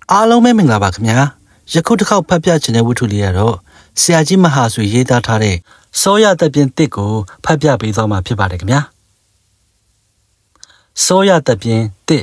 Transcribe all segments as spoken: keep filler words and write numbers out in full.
အားလုံးပဲမင်္ဂလာပါခင်ဗျာယခုတစ်ခေါက်ဖတ်ပြချင်တဲ့ဝတ္ထုလေးကတော့ဆရာကြီးမဟာဆွေရေးသားထားတဲ့စောရတပ်ပြင်းတစ်ကိုဖတ်ပြပေးသွားမှာဖြစ်ပါတယ်ခင်ဗျာစောရတပ်ပြင်းတစ်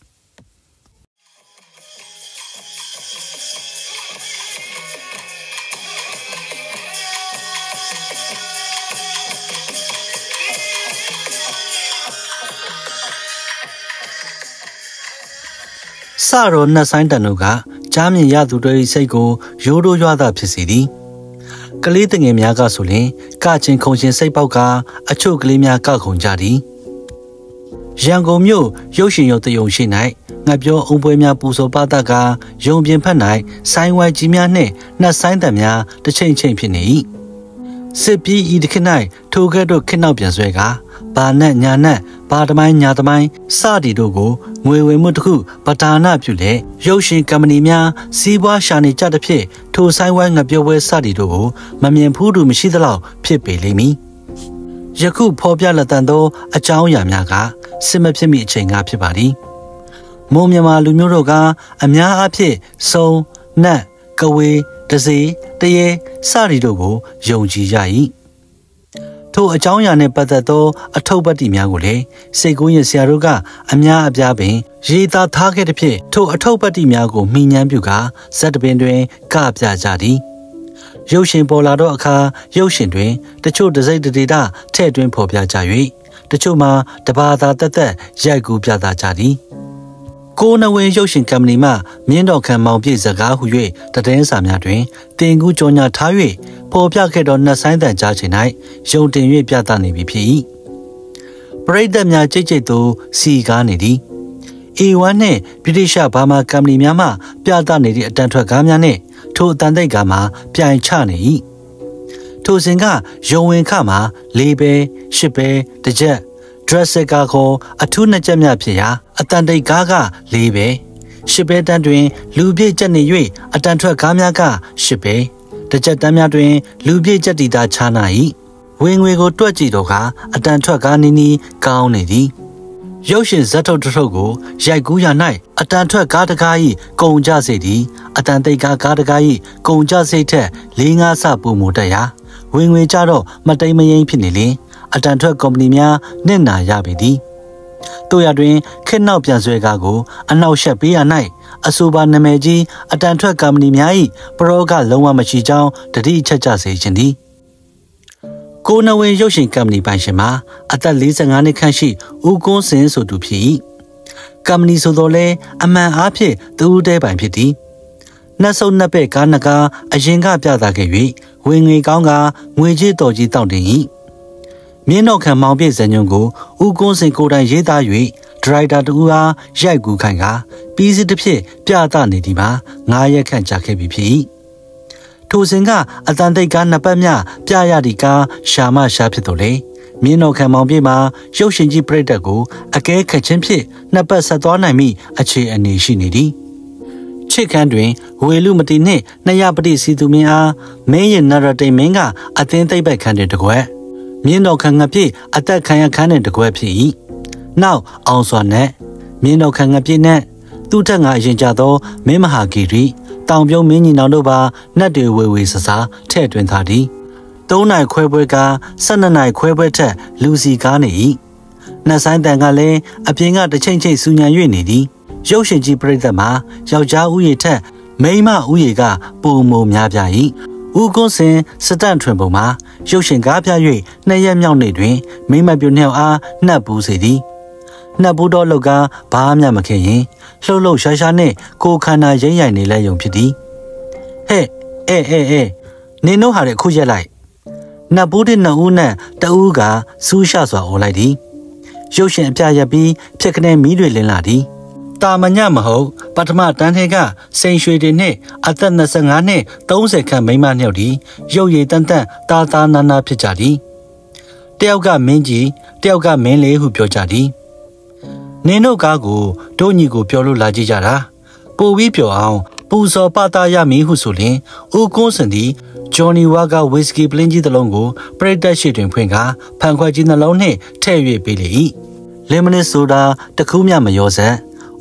စရောနှက်ဆိုင်တန်တို့ကကြားမြင်ရသူတို့၏စိတ်ကိုရိုးရိုးရွာသာဖြစ်စေသည်ကလေးတငယ်များကဆိုရင်ကချင်းခုံရှင်စိတ်ပေါက်ကအချို့ကလေးများကခုံကြသည်ရန်ကုန်မြို့ရုပ်ရှင်ရုပ်တရုံရှိ၌ငှက်ပြောအုံပွဲများပူဇော်ပသကရုံပြင်ဖက်၌ဆိုင်းဝိုင်းကြီးများနှင့်နှက်ဆိုင်တန်များတစ်ချိန်ချိန်ဖြစ်နေ၏စစ်ပြီးဤတစ်ခေတ်၌ထိုကဲ့သို့ခေတ်နောက်ပြန်ဆွဲကဘာနဲ့ညာနဲ့ဘာတမိုင်းညာတမိုင်းစသည်တို့ကိုငွေဝင်မှုတစ်ခုပဒါနပြုလေရုပ်ရှင်ကမ္ပဏီများစီးပွားရှာနေကြတဲ့ဖြစ်ထိုဆိုင်ဝိုင်းငှက်ပြောပွဲစသည်တို့ကိုမမြင်ဘူးသူမရှိသလောက်ဖြစ်ပေလိမ့်မည်ယခုဖော်ပြလက်တန်သောအကြောင်းအရာများကစစ်မဖြစ်မီအချိန်ကဖြစ်ပါသည်မုံမြန်မာလူမျိုးတို့ကအများအားဖြင့်စုံနတ်ကဝေတစေတရေစသည်တို့ကိုယုံကြည်ကြ၏ထိုအကြောင်းအရာနှင့်ပတ်သက်သောအထုပ်ပတ္တိများကိုလည်းစိတ်ကူးရင်ဆရာတို့ကအများအပြားပင်ရေးသားထားခဲ့တဲ့ဖြင့်ထိုအထုပ်ပတ္တိများကိုမှီညမ်းပြုကာဇက်တပင်တွင်ကပြကြသည်ရုပ်ရှင်ပေါ်လာသောအခါရုပ်ရှင်တွင်တချို့တစိမ့်တဒေတာထဲ့တွင်ဖော်ပြကြ၍တချို့မှာတဘာသာတက်တက်ရိုက်ကူးပြသကြသည်ကိုနဝင်းရုပ်ရှင်ကမ္ပဏီမှမြင်းတော်ခံမောင်ပြည့်စကားဟု၍တည်င်းစာများတွင်တင်ကူးကြော်ညာထား၍ပေါ်ပြခဲ့သောနှက်ဆိုင်တန်ကြားချိန်၌ယုံတင်၍ပြသနေပြီဖြစ်၏ပရိသတ်များကြိတ်ကြိတ်သို့စီကားနေသည်အေဝမ်နှင့်ဗြိတိရှဘာမာကမ္ပဏီများမှပြသနေသည့်အတန်ထွက်ကားများနှင့်ထိုအတန်တိတ်ကားမှာပြိုင်ချနေ၏ထိုစဉ်ကယုံဝင်ခမှာလေးပဲရှစ်ပဲတစ်ချက်ဒရက်စကာခေါ်အထူးနှစ်ချက်များဖြစ်ရာအတန်တိတ်ကားကလေးပဲရှစ်ပဲတန်းတွင်လူပြည့်ကျက်နေ၍အတန်ထွက်ကားများကရှစ်ပဲတစ်ချက်တန်းများတွင်လူပြည့်ကျက်တီတာခြားနာ၏ဝင်ငွေကိုတွက်ကြည့်တော့ကအတန်ထွက်ကားနီးနီးကောင်းနေသည်ရုပ်ရှင်ဇက်ထုတ်ထုတ်ကိုရိုက်ကူးရ၌အတန်ထွက်ကားတကား၏ကုံကြစိတ်သည်အတန်တိတ်ကားကားတကား၏ကုံကြစိတ်ထက်လေးငါးဆပူမူတက်ရာဝင်ငွေကြတော့မတိမ်မယိမ်းဖြစ်နေလင်အတန်ထွက်ကုမ္ပဏီများနစ်နာရပေသည်တို့ရတွင်ခေတ်နောက်ပြန်ဆွဲကားကိုအနောက်ရှက်ပေးရ၌အဆိုပါနာမည်ကြီးအတန်ထွက်ကုမ္ပဏီများ၏ပရောကလုံးဝမရှိကြောင်းတတိချက်ကြစေခြင်းသည်ကိုနဝင်းရုပ်ရှင်ကုမ္ပဏီပိုင်ရှင်မှာအသက်လေးဆယ်ငါးနှစ်ခန့်ရှိဦးကွန်းစင်ဆိုသူဖြစ်၏ကုမ္ပဏီဆိုသောလဲအမှန်အားဖြင့်သူဦးတဲပိုင်ဖြစ်သည်နှက်ဆုပ်နှက်ပဲ့ကားနှကားအရင်ကပြသခဲ့၍ဝင်ငွေကောင်းကငွေကြီးတော်ကြီးတောင့်တင်၏မြင်းတော်ခံမောင်ပြည့်ဇညုံကိုဦးကွန်းစင်ကိုယ်တိုင်ရေးသား၍ဒရိုက်တာတူအားရိုက်ကူးခိုင်းကပြီးစီးတစ်ဖြစ်ပြသနေသည်မှာငါးရက်ခန့်ကြာခဲ့ပြီဖြစ်၏ထိုစဉ်ကအတန်တိတ်ကားနှစ်ပတ်မြပြရသည့်ကားရှာမရှာဖြစ်တော်လေမြင်းတော်ခံမောင်ပြည့်မှာရုပ်ရှင်ကြီးပြိတ္တကိုအကဲခတ်ခြင်းဖြင့်နှစ်ပတ်ဆက်သွားနိုင်မိအခြေအနေရှိနေသည်ချစ်ခန်းတွင်ဝေလူမတီနှင့်နှစ်ရပတိစီသူမင်းအားမင်းရဲ့နရတိန်မင်းကအသင်းသိပ်ပတ်ခန်းတွင်တကွယ်မြင်းတော်ခံငပြည့်အသက်ခံရခန်းတွင်တကွယ်ဖြစ်၏နောက်အောင်စွာနဲ့မြင်းတော်ခံငပြည့်နဲ့သူ့ထက်ငါအရင်ကြသောမင်းမဟာဂီရီတောင်ပြုံးမင်းကြီးနောင်တို့ပါနတ်တွေဝေဝေဆဆာထဲ့တွင်ထားသည်သုံးနိုင်ခွဲပွဲကဆယ်နှစ်နိုင်ခွဲပွဲထက်လူစီကားနေ၏နှက်ဆိုင်တန်ကလည်းအပြင်ကတစ်ချိန်ချိန်စူညံ၍နေသည်ရုပ်ရှင်ကြီးပြိတ္တမှာယောက်ျားဦးရေထက်မိန်းမဦးရေကပုံမများပြ၏ဦးကွန်းစင်စတန့်ထွင်ပုံမှာရုပ်ရှင်ကားပြ၍နှစ်ရက်မြောက်နေ့တွင်မိမပြိုနှောက်အားနှက်ပူးစေသည်နှက်ပူးတော့လောက်ကဘာမှမခင်ရင်လှုပ်လှုပ်ရှားရှားနှင့်ကိုခန္ဓာရိမ့်ရိုင်နေလဲယုံဖြစ်သည်ဟဲ့အဲအဲအဲနင်တို့ဟာတဲ့ခုရက်လိုက်နှက်ပူးတဲ့နှစ်ဦးနဲ့တဦးကစူးရှစွာအော်လိုက်သည်ရုပ်ရှင်အပြရက်ပြီးဖြစ်ကနေမီးတွေလင်းလာသည်တာမညမဟုတ်ပထမတန်းထဲကစိန်ရွှေတွေနဲ့အသက်၂၅နှစ်၃၀ခန့်မိန်းမနှစ်ယောက်ဒီရုပ်ရည်တန်တန်တာတာနာနာဖြစ်ကြသည်တယောက်ကမင်းကြီးတယောက်ကမင်းလေးဟုပြောကြသည်နင်တို့ကားကိုတို့ညီကိုပြောလို့လာကြည့်ကြတာပိုပြီးပြောအောင်ပူစော်ပတာရမည်ဟုဆိုလျင်ဦးကွန်းစင်သည်ဂျော်နီဝါကဝီစကီပလင်းကြီးတစ်လုံးကိုပရိသတ်ရှိတွင်ဖွင့်ကာဖန်ခွက်ကြီးနှလုံးနှင့်ထည့်၍ပေးလေ၏လေမနစ်ဆိုတာတခုမှမရောစက်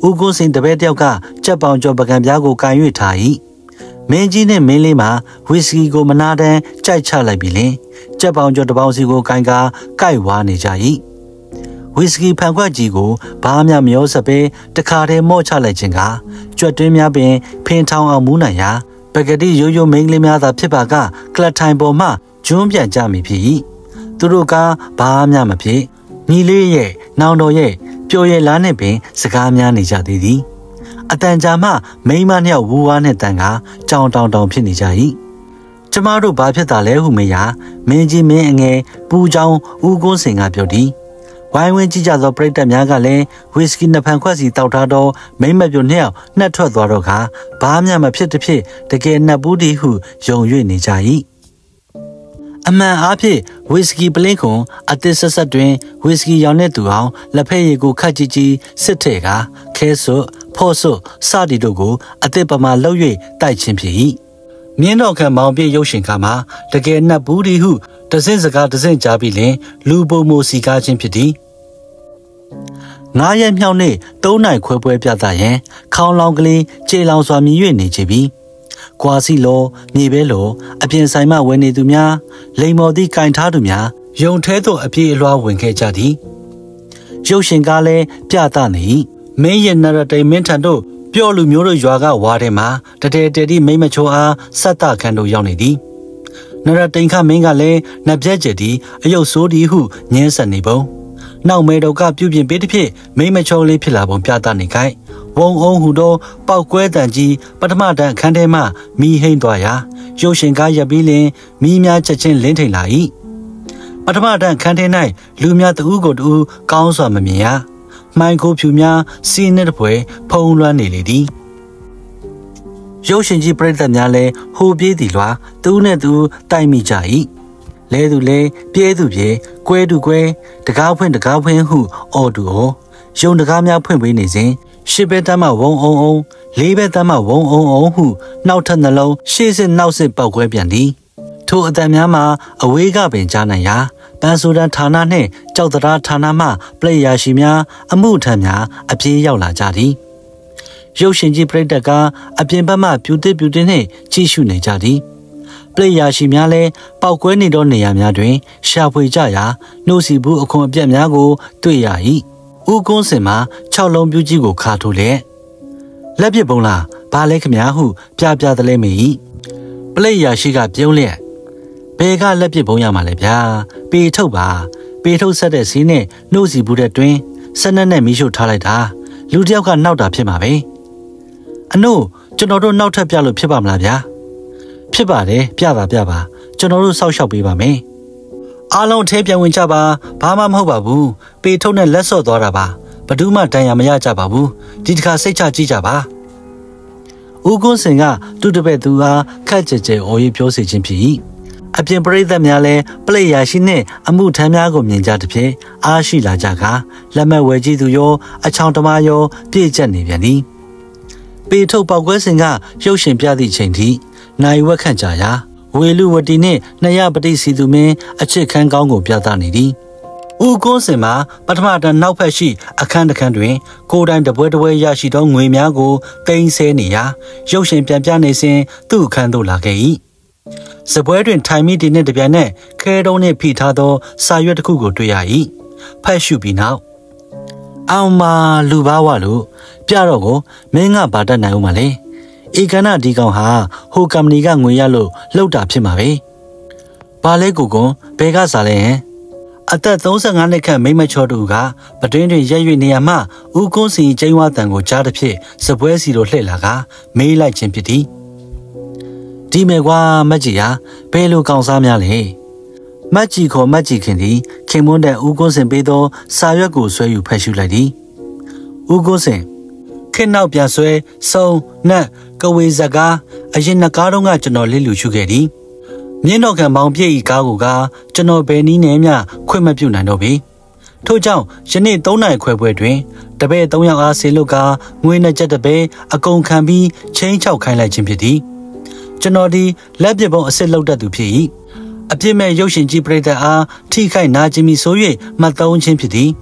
ဦးကုန်းစိန်တပည့်တယောက်ကကြက်ပေါင်ကျော်ပကံပြားကိုကန်၍ထား၏မင်းကြီးနဲ့မင်းလေးမှာဝီစကီကိုမနာတမ်းကြိုက်ချလိုက်ပြီလင်ကြက်ပေါင်ကျော်တပေါင်းစီကိုကန်ကာကိုက်ဝါနေကြ၏ဝီစကီဖန်ခွက်ကြီးကိုဘာမှမရောစပဲတခါတည်းမော့ချလိုက်ခြင်းကကြွက်တွင်းများပင်ဖင်ထောင်အောင်မူးနိုင်ရာပကတိရိုးရိုးမိန်းကလေးများသာဖြစ်ပါကကလတ်ထိုင်ပေါ်မှကျွန်းပြန်ကြမိဖြစ်၏သူတို့ကဘာမှမဖြစ်ညီလေးရဲ့နောင်တော်ရဲ့ပျော်ရည်လားနဲ့ပင်စကားများနေကြသေးသည်အတန်ကြာမှမိန်းမနှစ်ယောက်ဝူဝါနဲ့တန်ကကြောင်တောင်တောင်ဖြစ်နေကြ၏ကျမတို့ဘာဖြစ်တာလဲဟုမေးရာမင်းကြီးမင်းအငယ်ပူချောင်းဦးကုန်းစင်ကပြောသည်ဝိုင်းဝန်းကြည့်ကြသောပရိသတ်များကလည်းဝီစကီနှစ်ဖန်ခွက်စီတောက်ထားသောမိမ့်မပြိုနှစ်ယောက်နှက်ထွက်သွားတော့ကဘာမှမဖြစ်တစ်ဖြစ်တကယ်နှက်ဘူးဒီဟုယုံ၍နေကြ၏အမှန်အားဖြင့်ဝီစကီပလင်းခွန်အသစ်ဆက်ဆက်တွင်ဝီစကီရောင်တဲ့သူအောင်လက်ဖက်ရည်ကိုခတ်ကြည့်ကြည့်စစ်ထဲကခဲဆွတ်ဖော့ဆွတ်စသည်တို့ကိုအသစ်ပမာလှုပ်၍တိုက်ချင်းဖြစ်၏မြင်းတော်ခံမောင်ပြည့်ရုပ်ရှင်ကမှာတကယ်နှက်ဘူးဒီဟုတစင်းစကားတစင်းကြားပြီးလင်လူပုံမိုစီကားချင်းဖြစ်သည်ငါးရက်မြောက်နေ့သုံးနိုင်ခွဲပွဲပြသရန်ခေါင်းလောင်ကလေးခြေလောင်စွာမြည်၍နေကြပြီကွာစီလောမြေပဲလောအပြင်ဆိုင်မှဝင်နေသူများလိမ်မော်သည့်ကင်ထားသူများယုံထဲသို့အပြေးအလွှားဝင်ခဲ့ကြသည်ရုပ်ရှင်ကားလည်းပြသနေမင်းရဲ့နရတိန်မင်းထံတို့ပြော့လူမျိုးတို့ရွာကဝါထဲမှာတတဲတဲတိမိမ့်မချိုးအားစက်တခန့်တို့ရောက်နေသည်နရတိန်ခမင်းကလည်းနှပြက်ကျက်သည်အယုတ်ဆိုးသည်ဟုညင်းဆက်နေပုံနောက်မေတော်ကပြုပြင်ပေးသည်ဖြင့်မိမ့်မချိုးလေးဖြစ်လာပုံပြသနေခိုင်ဝုံအုံဟူသောပောက်ကွဲတန်ကြီးပထမတန်းအခန်းထဲမှမီးဟိမ့်သွားရာရုပ်ရှင်ကားရပ်ပြီးလင်မီးများချက်ချင်းလင်းထိန်လာ၏ပထမတန်းအခန်းထဲ၌လူများတဦးကိုတဦးကောင်းစွာမမြင်ရမှိုင်ခိုဖြူများစီးနှင့်တပွဲဖုံးလွှမ်းနေလေသည်ရုပ်ရှင်ကြီးပရိသတ်များလည်းဟိုပြေးသည်လွှာသူနဲ့သူတိုက်မိကြ၏လဲသူလဲပြဲသူပြဲကွဲသူကွဲတကားဖွင့်တကားဖွင့်ဟုအော်သူအော်ရုံတကားများဖွင့်ပေးနေစဉ်ရှစ်ဘက်တမ်းမှဝုံအုံအုံလေးဘက်တမ်းမှဝုံအုံအုံဟုနောက်ထပ်နှလုံးရှေ့စစ်နောက်စစ်ပောက်ကွဲပြန်သည်ထိုအတန်များမှာအဝေးကပင်ကြားနိုင်ရာပန်းဆိုဒန်ဌာနနှင့်ကြောက်တရားဌာနမှပလက်ရာရှိများအမှုထမ်းများအပြေးရောက်လာကြသည်ရုပ်ရှင်ကြီးပရိသတ်ကအပြင်ဘက်မှပြူတစ်ပြူတစ်နှင့်ကြည့်ရှုနေကြသည်ပလက်ရာရှိများလည်းပောက်ကွဲနေသောနေရာများတွင်ရှာဖွေကြရာနှုတ်စီဘူးအခွန်အပြက်များကိုတွေ့ရ၏ဦးကုန်းစင်မှာ၆လုံးပြူကြီးကိုခါထိုးလက်လက်ပစ်ပုံးလားဘာလဲခမဟုပြပြသလဲမေ၏ပလက်ရာရှိကပြုံးလျက်ဘယ်ကလက်ပစ်ပုံးရမှာလဲဗျာပေထုတ်ပါပေထုတ်ဆက်တဲ့စီးနဲ့နှုတ်စီဘူးတဲ့တွင်ဆက်နက်နဲ့မီးရှို့ထားလိုက်တာလူတယောက်ကနောက်တာဖြစ်မှာပဲအနို့ကျွန်တော်တို့နောက်ထပ်ပြလို့ဖြစ်ပါမလားဗျာဖြစ်ပါတယ်ပြပါပြပါကျွန်တော်တို့စောက်ရှောက်ပေးပါမယ်အားလုံးထဲပြန်ဝင်ကြပါဘာမှမဟုတ်ပါဘူးပေထုတ်နဲ့လက်စော့သွားတာပါဘယ်သူမှတန်ရာမရကြပါဘူးဒီတစ်ခါစိတ်ချကြည့်ကြပါဦးကုန်းစင်ကသူ့တပည့်သူအားခက်ကြဲကြဲအော်ရေးပြောစီခြင်းဖြစ်၏အပြင်ပရိသတ်များလည်းပလက်ရာရှိနှင့်အမှုထမ်းများကိုမြင်ကြသဖြင့်အားရှိလာကြကလက်မဝဲကြည့်သူရောအချောင်တမရောပြည့်ကျက်နေပြန်သည်ပေထုတ်ပေါက်ကွဲစင်ကရုပ်ရှင်ပြသည့်ချိန်ထိနိုင်ဝက်ခန့်ကြရာဝေလူဝတီနှင့်နှရပတိစီသူမင်းအချစ်ခန်းကောင်းကိုပြသနေသည်ဦးကုန်းစင်မှာပထမတန်းနောက်ဖက်ရှိအခန်းတစ်ခန်းတွင်ကိုယ်တိုင်တပွဲတပွဲရရှိသောငွေများကိုတင်ဆဲနေရာရုပ်ရှင်ပြန်ပြနေစဉ်သူ့အခန်းသို့လာခဲ့၏စပွဲတွင်ထိုင်မိတည်နှင့်တပြိုင်နက်ခဲတုံးနှင့်ဖိထားသောစာရွက်တစ်ခုကိုတွေ့ရ၏ဖတ်ရှုပြီးနောက်အောင်မာလူဘာဝလို့ပြတော့ကိုမင်းကဘာတတ်နိုင်ဦးမလဲဧကနာဒီကောင်ဟာဟိုကမ္ပဏီကငွေရလို့လှုပ်တာဖြစ်မှာပဲဘာလဲကိုကွန်ဘဲကစားလဲဟင်အသက်သုံးဆယ်ငါနှစ်ခန့်မိမချောတူကပတွင်းတွင်ရက်၍နေရမှဦးကုန်းစီကျင်းဝါတန်ကိုကြားတစ်ဖြစ်စပွဲစီလိုလှည့်လာကမေးလိုက်ခြင်းဖြစ်သည်ဒီမဲ့ကွာမက်ကြီးဟာဘယ်လိုကောင်စားများလဲမက်ကြီးခေါ်မက်ကြီးခင်သည်ခင်မွန်းတဲ့ဦးကုန်းစင်ပေးသောစာရွက်ကိုဆွဲယူဖတ်ရှုလိုက်သည်ဦးကုန်းစင်ခင်နောက်ပြန်ဆွဲစုံနတ်ကဝေဇကားအရင်နှစ်ကားတုန်းကကျွန်တော်လစ်လူရှုခဲ့သည်မြင်းတော်ကံပေါင်းပြည့်ဤကားကိုကကျွန်တော်ဘယ်နည်းနဲ့မျှခွင့်မပြုနိုင်တော့ပြီထို့ကြောင့်ယနေ့သုံးနိုင်ခွဲပွဲတွင်တပည့်သုံးယောက်အားဆေလွတ်ကငွေနှစ်ချက်တပည့်အကုန်ခံပြီးချင်းချောက်ခိုင်းလိုက်ခြင်းဖြစ်သည်ကျွန်တော်ဒီလက်ပစ်ပုံအစစ်လောက်တတ်သူဖြစ်၏အပြစ်မဲ့ရုပ်ရှင်ကြီးပရိသတ်အားထိခိုက်နာကျင်မိဆို၍မှတ်သုံးခြင်းဖြစ်သည်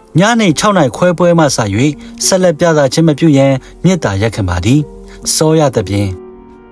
ညနေ၆နာရီခွဲပွဲမှစ၍ဆက်လက်ပြသခြင်းမပြုရန်မြစ်တာရက်ခံပါသည်စောရသဖြင့်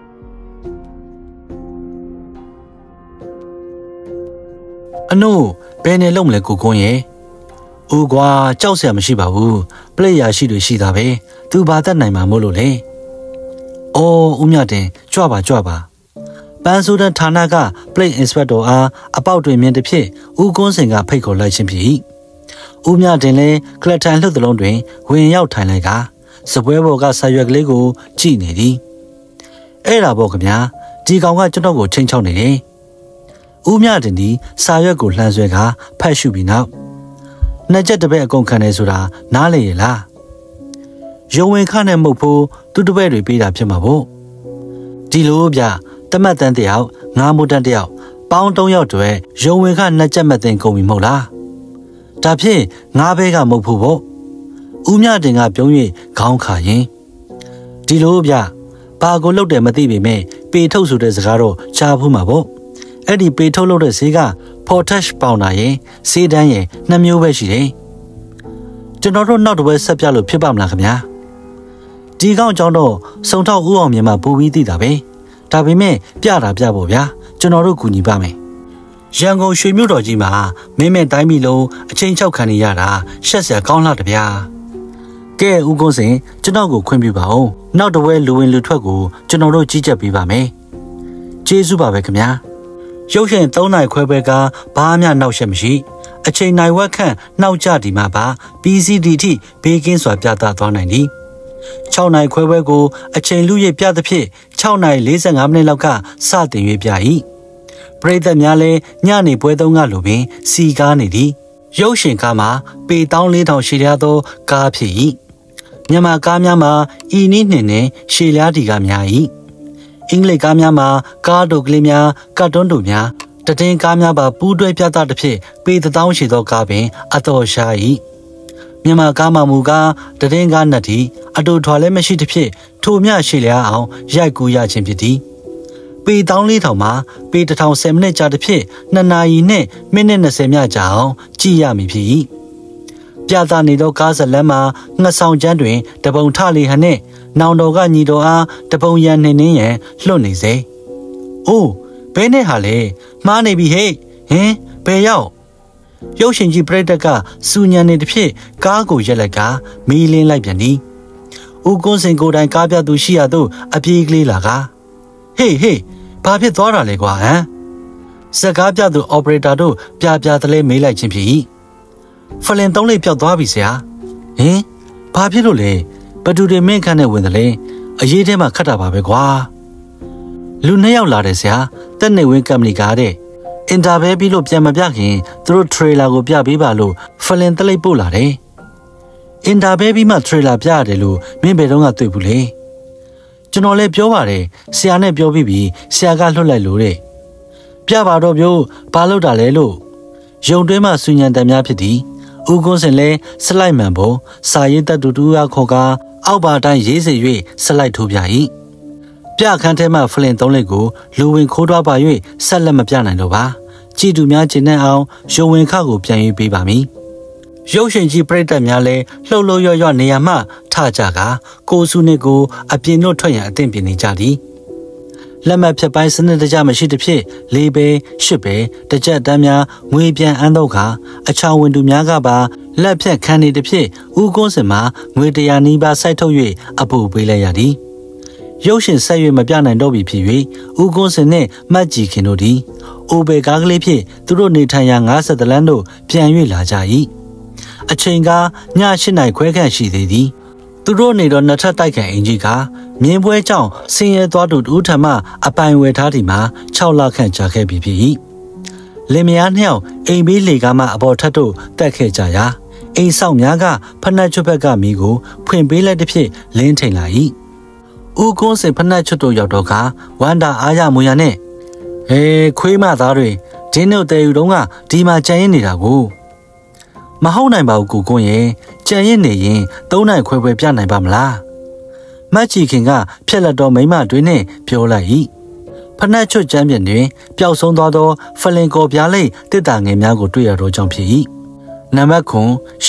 အနို့ဘယ်နဲ့လုံးမလဲကိုကွန်းရဲ့ဦးကွာကြောက်စရာမရှိပါဘူးပလက်ရာရှိတွေရှိတာပဲသူဘာတတ်နိုင်မှာမို့လို့လေအော်ဦးမြတင်ကြွပါကြွပါပန်းစိုးတဲ့ဌာနက Plate Inspector အားအပေါက်တွင်မြင်တစ်ဖြစ်ဦးကွန်းစင်ကဖိတ်ခေါ်လိုက်ခြင်းဖြစ်၏ဦးမြတင်လည်းကလပ်တန်လှုပ်သလုံးတွင်ဝင်ရောက်ထိုင်လိုက်ကစပွဲပေါ်ကဆာရွက်ကလေးကိုကြည့်နေသည်အဲ့ဒါပေါ့ခင်ဗျာဒီကောင်ကကျွန်တော်ကိုချင်းချောက်နေတယ်ဦးမြတင်ဒီဆာရွက်ကိုလှမ်းဆွဲကဖတ်ရှုပြီးနောက်နှစ်ချက်တစ်ပည့်အကုန်ခံနေဆိုတာနားလေရလားရုံဝင်ခနဲ့မှုတ်ဖို့သူတစ်ပည့်တွေပေးတာဖြစ်မှာပေါ့ဒီလိုဗျတမတ်တန်းတယောက်ငါးမိုးတန်းတယောက်ပေါင်းသုံးယောက်တွေရုံဝင်ခနှစ်ချက်မဲ့တင်ကုန်ပြီမဟုတ်လားဒါဖြင့်ငါးဘဲကမဟုတ်ဖို့ပေါ့ဦးမြတင်ကပြုံး၍ခေါင်းခါရင်ဒီလိုဗျဘာကိုလှုပ်တယ်မသိပေမဲ့ပေထုတ်ဆိုတဲ့စကားတော့ကြားဖို့မှာပေါ့အဲ့ဒီပေထုတ်လုပ်တဲ့ဈေးကပေါ်တက်ပေါင်တာရင်ဈေးတန်းရင်နှစ်မျိုးပဲရှိတယ်ကျွန်တော်တို့နောက်တစ်ပွဲဆက်ပြလို့ဖြစ်ပါမလားခင်ဗျာဒီကောင်ကြောင့်တော့စုံထောက်ဦးအောင်မြင်မှပူပြီးသိတာပဲဒါပေမဲ့ပြတာပြဖို့ဗျာကျွန်တော်တို့ကူညီပါမယ်ရန်ကုန်ရွှေမြို့တော်ကြီးမှာမင်းမဲ့တိုင်းပြည်လုံးအချင်းချောက်ခံနေရတာရှက်စရာကောင်းလာတဗျာကဲဦးကုန်းစင်ကျွန်တော်ကိုခွင့်ပြုပါဦးနောက်တစ်ပွဲလူဝင်လူထွက်ကိုကျွန်တော်တို့ကြီးကြပ်ပေးပါမယ်ကျေးဇူးပါပဲခင်ဗျာရုပ်ရှင်သုံးနိုင်ခွဲပွဲကဘာမှနောက်ရှက်မရှိအချိန်နိုင်ဝက်ခန့်နောက်ကျဒီမှာပါ ပီ စီ ဒီ ထိဘေးကင်းစွာပြသသွားနိုင်သည်၆နိုင်ခွဲပွဲကိုအချိန်လူရပြသဖြင့်၆နိုင်၄၅မိနစ်လောက်ကစတင်၍ပြ၏ပရိသတ်များလည်းညနေပွဲသုံးကလိုပင်စီကားနေသည်ရုပ်ရှင်ကားမှာပေ၁၄၀၀၀ရှည်လျားသောကားဖြစ်၏မြန်မာကားများမှာဤနည်းနှင့်နှင့်ရှည်လျားဒီကားများ၏အင်္ဂလိပ်ကားများမှာကားတို့ကလေးများကတ်တွန်းတို့များတည်င်းကားများပါပူးတွဲပြသတစ်ဖြစ်ပေတစ်သောင်းရှိသောကားပင်အတော်ရှား၏မြန်မာကားမှမူကားတည်င်းကားနှစ်တီအတူထွာလည်းမရှိတစ်ဖြစ်ထိုမြရှည်လျားအောင်ရိုက်ကူးရခြင်းဖြစ်သည်ပေ၁၄၀၀၀မှာပေတစ်ထောင်ဆယ်မိနစ်ကြာတစ်ဖြစ်နှစ်နာရီနှင့်မိနစ်၂၀မြကြာအောင်ကြည့်ရမည်ဖြစ်၏ပြသနေသောကားဇလန်းမှာငှက်ဆောင်ကျန်းတွင်တပုံထလေဟန်နှင့်နောင်တော်ကညီတော်အားတပုံရန်နှင်းနှင်းရန်လွတ်နေစေ။အိုးဘဲနဲ့ဟာလေမှားနေပြီဟဲ့ဟင်ဘယ်ရောက်ရုပ်ရှင်ကြီးပရိသတ်ကစူညံနေတစ်ဖြစ်ကားကိုရက်လိုက်ကမီးလင်းလိုက်ပြန်သည်။ဦးကွန်းစင်ကိုယ်တိုင်ကားပြသူရှိရသို့အပြေးကလေးလာကဟေးဟေးဘာဖြစ်သွားတာလဲကွာဟမ်စကားပြသူအော်ပရေတာတို့ပြပြတလဲမေးလိုက်ခြင်းဖြစ်၏ဖလင်သုံးလေးပြောက်သွားပြီဆရာဟင်ဘာဖြစ်လို့လဲဘသူတွေမင်းခန့်နဲ့ဝင်တယ်လေအရေးထဲမှာခတ်တာပါပဲကွာလူနှစ်ယောက်လာတယ်ဆရာတက်နေဝင်းကမ္ပဏီကားတဲ့အင်တာဗျူးပြီးလို့ပြန်မပြခင်သူတို့ထရေလာကိုပြပေးပါလို့ဖလင်တလိပ်ပို့လာတယ်အင်တာဗျူးပြီးမှထရေလာပြရတယ်လို့မင်းဘယ်တော့မှတွေ့ဘူးလေကျွန်တော်လည်းပြောပါတယ်ဆရာနဲ့ပြောပြီးပြီဆရာကလွှတ်လိုက်လို့တဲ့ပြပါတော့ပြို့ဘာလို့တာလဲလို့ယုံတွင်းမှဆူညံတံများဖြစ်သည်ဦးကွန်းစင်လဲစလိုက်မှန်ပေါ်စာရေးတတ်တူတူကခေါ်ကားအောက်ပါတိုင်းရေးစေ၍စလိုက်ထိုးပြ၏ပြခန်းထဲမှဖလင်သုံးလက်ကိုလူဝင်ခိုးသွားပါ၍ဆက်လက်မပြနိုင်တော့ပါကြည်သူများကျင်တဲ့အောင်ရုံဝင်ခကိုပြန်ယူပေးပါမည်ရုပ်ရှင်ကြီးပရိသတ်များလဲလှုပ်လှုပ်ရွရွနေရာမှထကြကကိုစုနှစ်ကိုအပြင်တို့ထွက်ရန်အသင့်ပြင်နေကြသည်လက်မှတ်ဖြတ်ပိုင်းစနစ်တကျမရှိသဖြင့်လေးပဲရှစ်ပဲတကြက်တန်းများငွေပြန်အန်းတော့ခါအချောင်ဝင်သူများကပါလက်ဖြတ်ခံနေသဖြင့်ဦးကွန်းစင်မှာငွေတရာနီးပါးစိုက်ထုတ်၍အပူပေးလိုက်ရသည်ရုပ်ရှင်ဆက်၍မပြနိုင်တော့ပြီဖြစ်၍ဦးကွန်းစင်နှင့်မတ်ကြည်ခင်တို့သည်အိုဘေကားကလေးဖြင့်သူတို့နေထိုင်ရာငါးဆယ်တလန်းတို့ပြန်၍လာကြ၏အချိန်ကည၈နာရီခွဲခန့်ရှိသေးသည်သူတို့နေတော့နှစ်ထပ်တိုက်ခံအင်ကြီးကမြင်းပွဲကြောင့်ဆင်းရဲသွားသူဦးထံမှအပိုင်ဝယ်ထားဒီမှာ၆လခန့်ကြာခဲ့ပြီဖြစ်၏လင်မယားနှစ်ယောက်အိမ်ဘေးလေကားမှအပေါ်ထပ်တို့တက်ခဲ့ကြရာအိမ်ဆောင်များကဖနက်ချွတ်ဘက်ကမိကိုဖွင့်ပေးလိုက်တဲ့ဖြစ်လင်းထိန်လာ၏ဦးကွန်းစင်ဖနက်ချွတ်တို့ရောက်တော့ကဝန္တာအားရမွေရနဲ့ဟေးခွေးမသားတွေဒင်းတို့တဲယူတော့ကဒီမှာကြံရင်နေတာကိုမဟုတ်နိုင်ပါဘူးကိုကွန်းရဲ့ကြံရင်နေရင်သုံးနိုင်ခွဲခွဲပြနိုင်ပါမလားမတ်ချီခင်ကဖြက်လက်တော်မိမတွေနဲ့ပြောလိုက်၏ဖနက်ချွတ်ကျမ်းပြင်တွင်ပျောက်ဆုံးသွားသောဖလင်ကော်ပြားလိတ်တစ်တာငယ်များကိုတွေ့ရတော့ကြောင့်ဖြစ်၏နံပါတ်ခွန်ရှစ်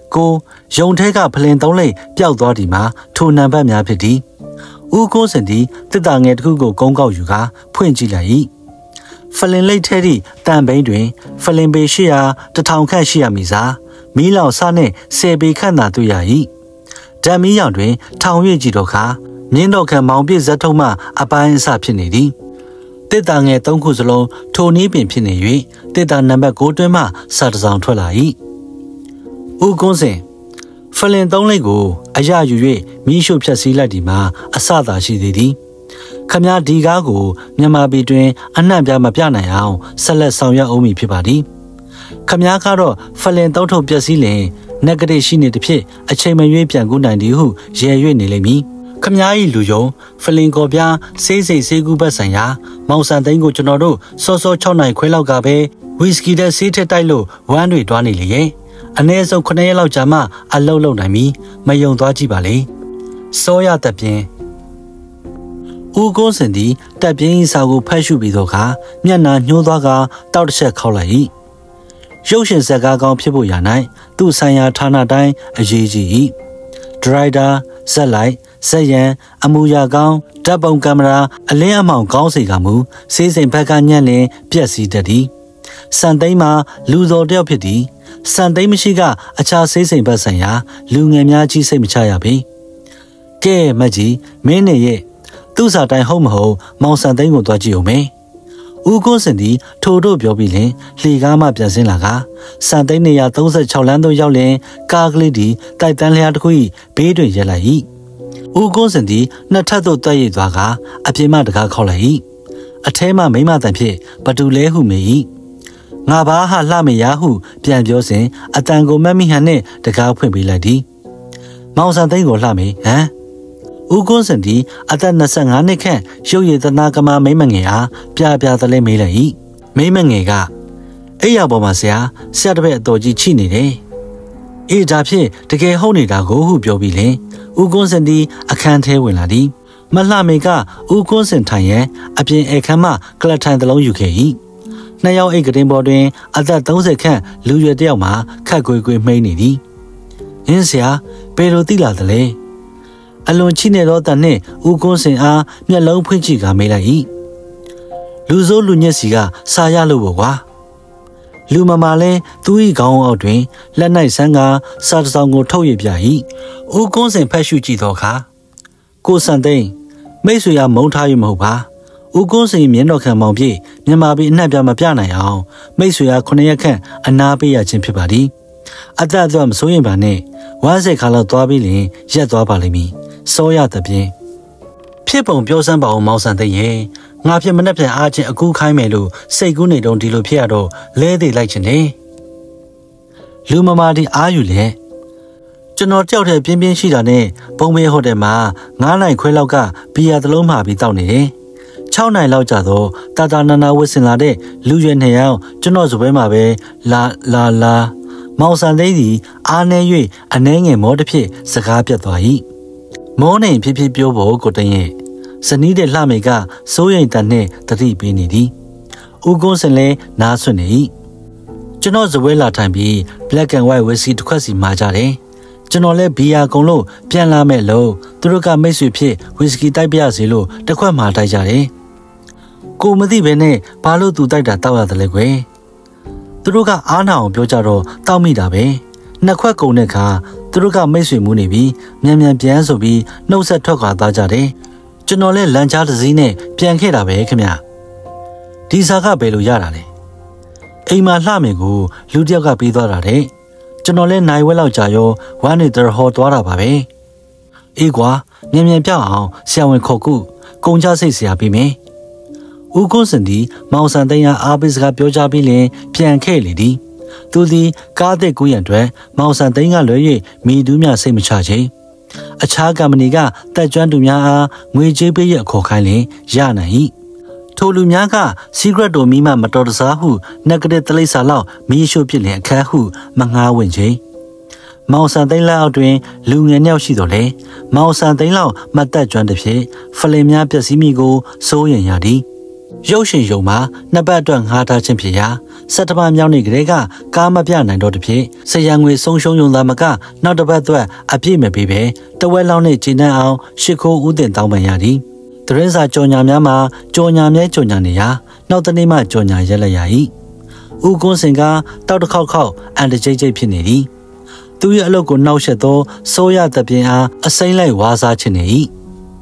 ကိုယုံထဲကဖလင်သုံးလိပ်ပျောက်သွားဒီမှာထိုနံပါတ်များဖြစ်သည်ဦးကိုစင်သည်တစ်တာငယ်တစ်ခုကိုကုန်းကောက်ယူကာဖွင့်ကြည့်လိုက်၏ဖလင်လိပ်ထဲသည့်တန်ဘိန်းတွင်ဖလင်ပေရှိရာတထောင်ခန့်ရှိရမည်စားမီးလောင်စနှင့်ဆယ်ပေခန့်သာတွေ့ရ၏ဓာတ်မီးရောင်တွင်ထောင်၍ကြည့်တော့ခါမြင်းတော်ခံမောင်ပြည့်ဇက်ထုံမှအပိုင်းအစဖြစ်နေသည်တစ်တာငယ်သုံးခုစလုံးထိုနည်းပင်ဖြစ်နေ၍တစ်တာနံပါတ်ကိုတွင်းမှစာတစောင်ထွက်လာ၏ဦးကွန်းစင်ဖလင်သုံးလိပ်ကိုအရယူ၍မိရှုဖြတ်စည်းလိုက်ဒီမှာအစသာရှိသေးသည်ခမည်းဒီကားကိုမြန်မာပြည်တွင်အနှံ့ပြမပြနိုင်အောင်ဆက်လက်ဆောင်ရွက်အောင်မည်ဖြစ်ပါသည်ခမည်းကတော့ဖလင်သုံးထုပ်ပျက်စီးလင်နဂတိရှိနေသဖြင့်အချိန်မရွေးပြန်ကူးနိုင်သည်ဟုရည်ရွယ်နေလိမ့်မည်ခမည်း၏လူယုံဖလင်ကော်ပြားစေးစိတ်စေးကူးဘက်ဆိုင်ရာမောင်စံသိန်းကိုကျွန်တော်တို့စောစော၆နိုင်ခွဲလောက်ကပဲဝီစကီတဲ့ဆေးထက်တိုက်လို့ဝမ်းတွေတွားနေလေရဲ့အနည်းဆုံးခုနှစ်ရက်လောက်ကြာမှအလုပ်လုပ်နိုင်ပြီမယုံသွားကြည့်ပါလေစောရတပြင်းဦးကုန်းစင်သည်တပ်ပြင်း၏စာကိုဖတ်ရှုပြီးတော့ခါမျက်နှာညှိုးသွားကတောက်တစ်ချက်ခောက်လိုက်၏ရုပ်ရှင်ဇာတ်ကားကောင်းဖြစ်ဖို့ရာ၌သူ့ဆိုင်ရာဌာနတိုင်းအရေးကြီး၏ဒရိုက်တာဇက်လိုက်ဇက်ရန်အမူအရာကောင်းဓာတ်ပုံကင်မရာအလင်းအမှောင်ကောင်းစေကမူစေးစိမ်ဘက်ကညံ့လင်ပြက်စီးတတ်သည်စံသိမ်းမှာလူတော်တယောက်ဖြစ်သည်စံသိမ်းမရှိကအခြားစေးစိမ်ဘက်ဆိုင်ရာလူငယ်များကြီးစိတ်မချရပေကဲမကြီးမင်းနေရဲ့သူ့စာတိုင်းဟုတ်မဟုတ်မောင်စံသိန်းကိုတွားကြည့်အောင်မေဦးကိုစင်သည်ထိုတို့ပြောပြီးလင်လှေကားမှပြန်ဆင်းလာကစံသိန်းနေရာသုံးဆယ့်ခြောက်လမ်းသို့ရောက်လင်ကားကလေးသည်တိုက်တန်းလျားတစ်ခု၏ဘေးတွင်ရပ်လိုက်၏ဦးကိုစင်သည်နှစ်ထပ်သို့တက်ရိပ်သွားကအပြင်မှတကားခောက်လိုက်၏အထဲမှမိမတန်ဖြင့်ဘတူလဲဟုမေ၏ငါဘာဟာလှမေရဟုပြန်ပြောစဉ်အတန်ကိုမက်မိဟန်နှင့်တကားဖွင့်ပေးလိုက်သည်မောင်စံသိန်းကိုလှမေဟမ်ဦးကွန်းစင်သည်အသက်၂၅နှစ်ခန့်ရုပ်ရည်သနာကမမိမငယ်အားပြပြသလဲမေးလိုက်၏မိမငယ်ကအဲ့ရပေါ်မှာဆရာဆရာတပည့်အတော်ကြီးချိနေတယ်အေးဒါဖြင့်တကယ်ဟုတ်နေတာကိုဟုပြောပြီးလင်ဦးကွန်းစင်သည်အခန်းထဲဝင်လာသည်မလှမေကဦးကွန်းစင်ထိုင်ရန်အပြင်အခန်းမှကလထိုင်တစ်လုံးယူခဲ့၏နှစ်ယောက်အိတ်ကတင်ပေါ်တွင်အသက်၃၀ခန့်လူရွယ်တစ်ယောက်မှခက်ကွေကွေမှိန်းနေသည်ဟင်းဆရာဘယ်လိုသိလာသလဲအလွန်ချိနေသောတန်နှင့်ဦးကွန်းစင်အားမျက်လုံးဖွင့်ကြည့်ကမေးလိုက်၏လူစိုးလူညက်စီကစာရလို့ပေါ့ကွာလူမမာလဲသူ၏ခေါင်းအောက်တွင်လက်၌ဆန်းကစာတစ်စောင်ကိုထုတ်ရပြ၏ဦးကွန်းစင်ဖတ်ရှုကြည့်သောအခါကိုစံသိန်းမိတ်ဆွေရမုန်းထားရမဟုတ်ပါဦးကွန်းစင်မျက်နှာခံမောင်ပြည့်မြန်မာပြည်အနှံ့ပြမပြနိုင်အောင်မိတ်ဆွေရခုနှစ်ရက်ခန့်အနာပေးရခြင်းဖြစ်ပါသည်အသက်အသွက်မစိုးရင်ပါနဲ့ဝမ်းစိတ်ခါလောက်သွားပြီးလင်ရက်သွားပါလိမ့်မည်စောရတဲ့ပြင်းဖြစ်ပုံပြောစမ်းပါအောင်မောင်စံသိန်းရဲ့ငါဖြစ်မနှက်ပြန်အားချင်းအကူခိုင်းမယ်လို့စိတ်ကူးနေတုံးဒီလိုဖြစ်ရတော့လဲသေးလိုက်ချင်တယ်လူမမာဒီအားယူလေကျွန်တော်ကြောက်တဲ့ပြင်းပြင်းရှိတာနဲ့ဘုံမေဟိုတယ်မှာငါးနိုင်ခွဲလောက်ကဘီယာတစ်လုံးမှာပြီးတောက်နေတယ်၆နိုင်လောက်ကြာတော့တာတာနာနာဝစ်စင်လာတဲ့လူရွယ်နှစ်ယောက်ကျွန်တော်စပွဲမှာပဲလာလာလာမောင်စံသိန်းသည်အားနေ၍အနှဲငယ်မောတစ်ဖြစ်စကားပြတ်သွား၏မောနေဖြစ်ဖြစ်ပြောဖို့ကိုတင်းရဲ့ဇနီးတဲ့လှမေကစိုးရိမ်တန်နဲ့တတိပေးနေသည်ဦးကွန်းစင်လဲနားဆွနေ၏ကျွန်တော်ဇပွဲလာထိုင်ပြီး black and white whisky တစ်ခွက်စီမှာကြတယ်ကျွန်တော်လဲဘီယာကုံလို့ပြန်လာမဲ့လို့သူတို့ကမိတ်ဆွေဖြစ် whisky တိုက်ပြရစီလို့တစ်ခွက်မှာတိုက်ကြတယ်ကိုမသိဘဲနဲ့ဘာလို့သူတိုက်တာတောက်ရတယ်လဲကွယ်သူတို့ကအားနာအောင်ပြောကြတော့တောက်မိတာပဲနှစ်ခွက်ကုန်တဲ့အခါသူတို့ကမိတ်ဆွေမှုနေပြီးမြန်မြန်ပြန်ဆိုပြီးနှုတ်ဆက်ထွက်ခွာသွားကြတယ်ကျွန်တော်လဲလမ်းကြားတစ်စီးနဲ့ပြန်ခဲ့တာပဲခင်ဗျဒီစာကဘယ်လိုရတာလဲအိမ်မှာလှမယ်ကိုလူတစ်ယောက်ကပေးသွားတာတဲ့ကျွန်တော်လဲနိုင်ဝက်လောက်ကြာရောဝမ်းနေတရဟောသွားတာပါပဲအေးကွာမြန်မြန်ပြောင်းအောင်ဆရာဝန်ခေါ်ကုကုံချစိတ်ဆရာပေးမယ်ဦးကွန်းစင်သည်မောင်စံသိန်းအားပေးစကားပြောကြပြီးလင်ပြန်ခဲ့လေသည်သူသည်ကားတဲ့ကူးရန်အတွက်မောင်စံသိန်းကလွှဲ၍မိတူးများစိတ်မချချေအခြားကမ္ပဏီကတက်ကျွမ်းသူများအားငွေကြေးပေးရအခေါ်ခိုင်းလင်ရနိုင်၏ထိုလူများက secret တို့မိမမတော်တဆဟု negative တလိပ်စာလောက်မီးရှို့ပြစ်လင်အခန်းဟုမငှားဝင်ခြင်းမောင်စံသိန်းလောက်တွင်လူငယ်နှစ်ယောက်ရှိတော်လဲမောင်စံသိန်းလောက်မတက်ကျွမ်းသည်ဖြင့်ဖလင်များပျက်စီးမိကိုစိုးရင်ရသည်ရုပ်ရှင်ရုံမှာနှစ်ပတ်အတွက်ငှားထားခြင်းဖြစ်ရာစက်တပါမြောက်နေကြတဲ့ကကားမပြနိုင်တော့တဖြစ်ဆရာငွေဆုံးရှုံးယုံသားမကနောက်တစ်ပတ်အတွက်အပြည့်မပေးပဲတဝက်လောက်နဲ့ကျင်းနှံအောင်ရှစ်ခိုးဦးတင်တောင်းပန်ရသည်တရင်စာကြော်ညာများမှာကြော်ညာမြဲကြော်ညာနေရာနောက်တနေ့မှကြော်ညာရက်လက်ရ၏ဦးကွန်းစင်ကတောက်တစ်ခေါက်ခေါက်အန်တကြိတ်ကြိတ်ဖြစ်နေသည်သူရဲ့အလုပ်ကိုနှောက်ယှက်သောစိုးရသပြင်းအားအစိမ့်လိုက်ဝါစားချင်နေ၏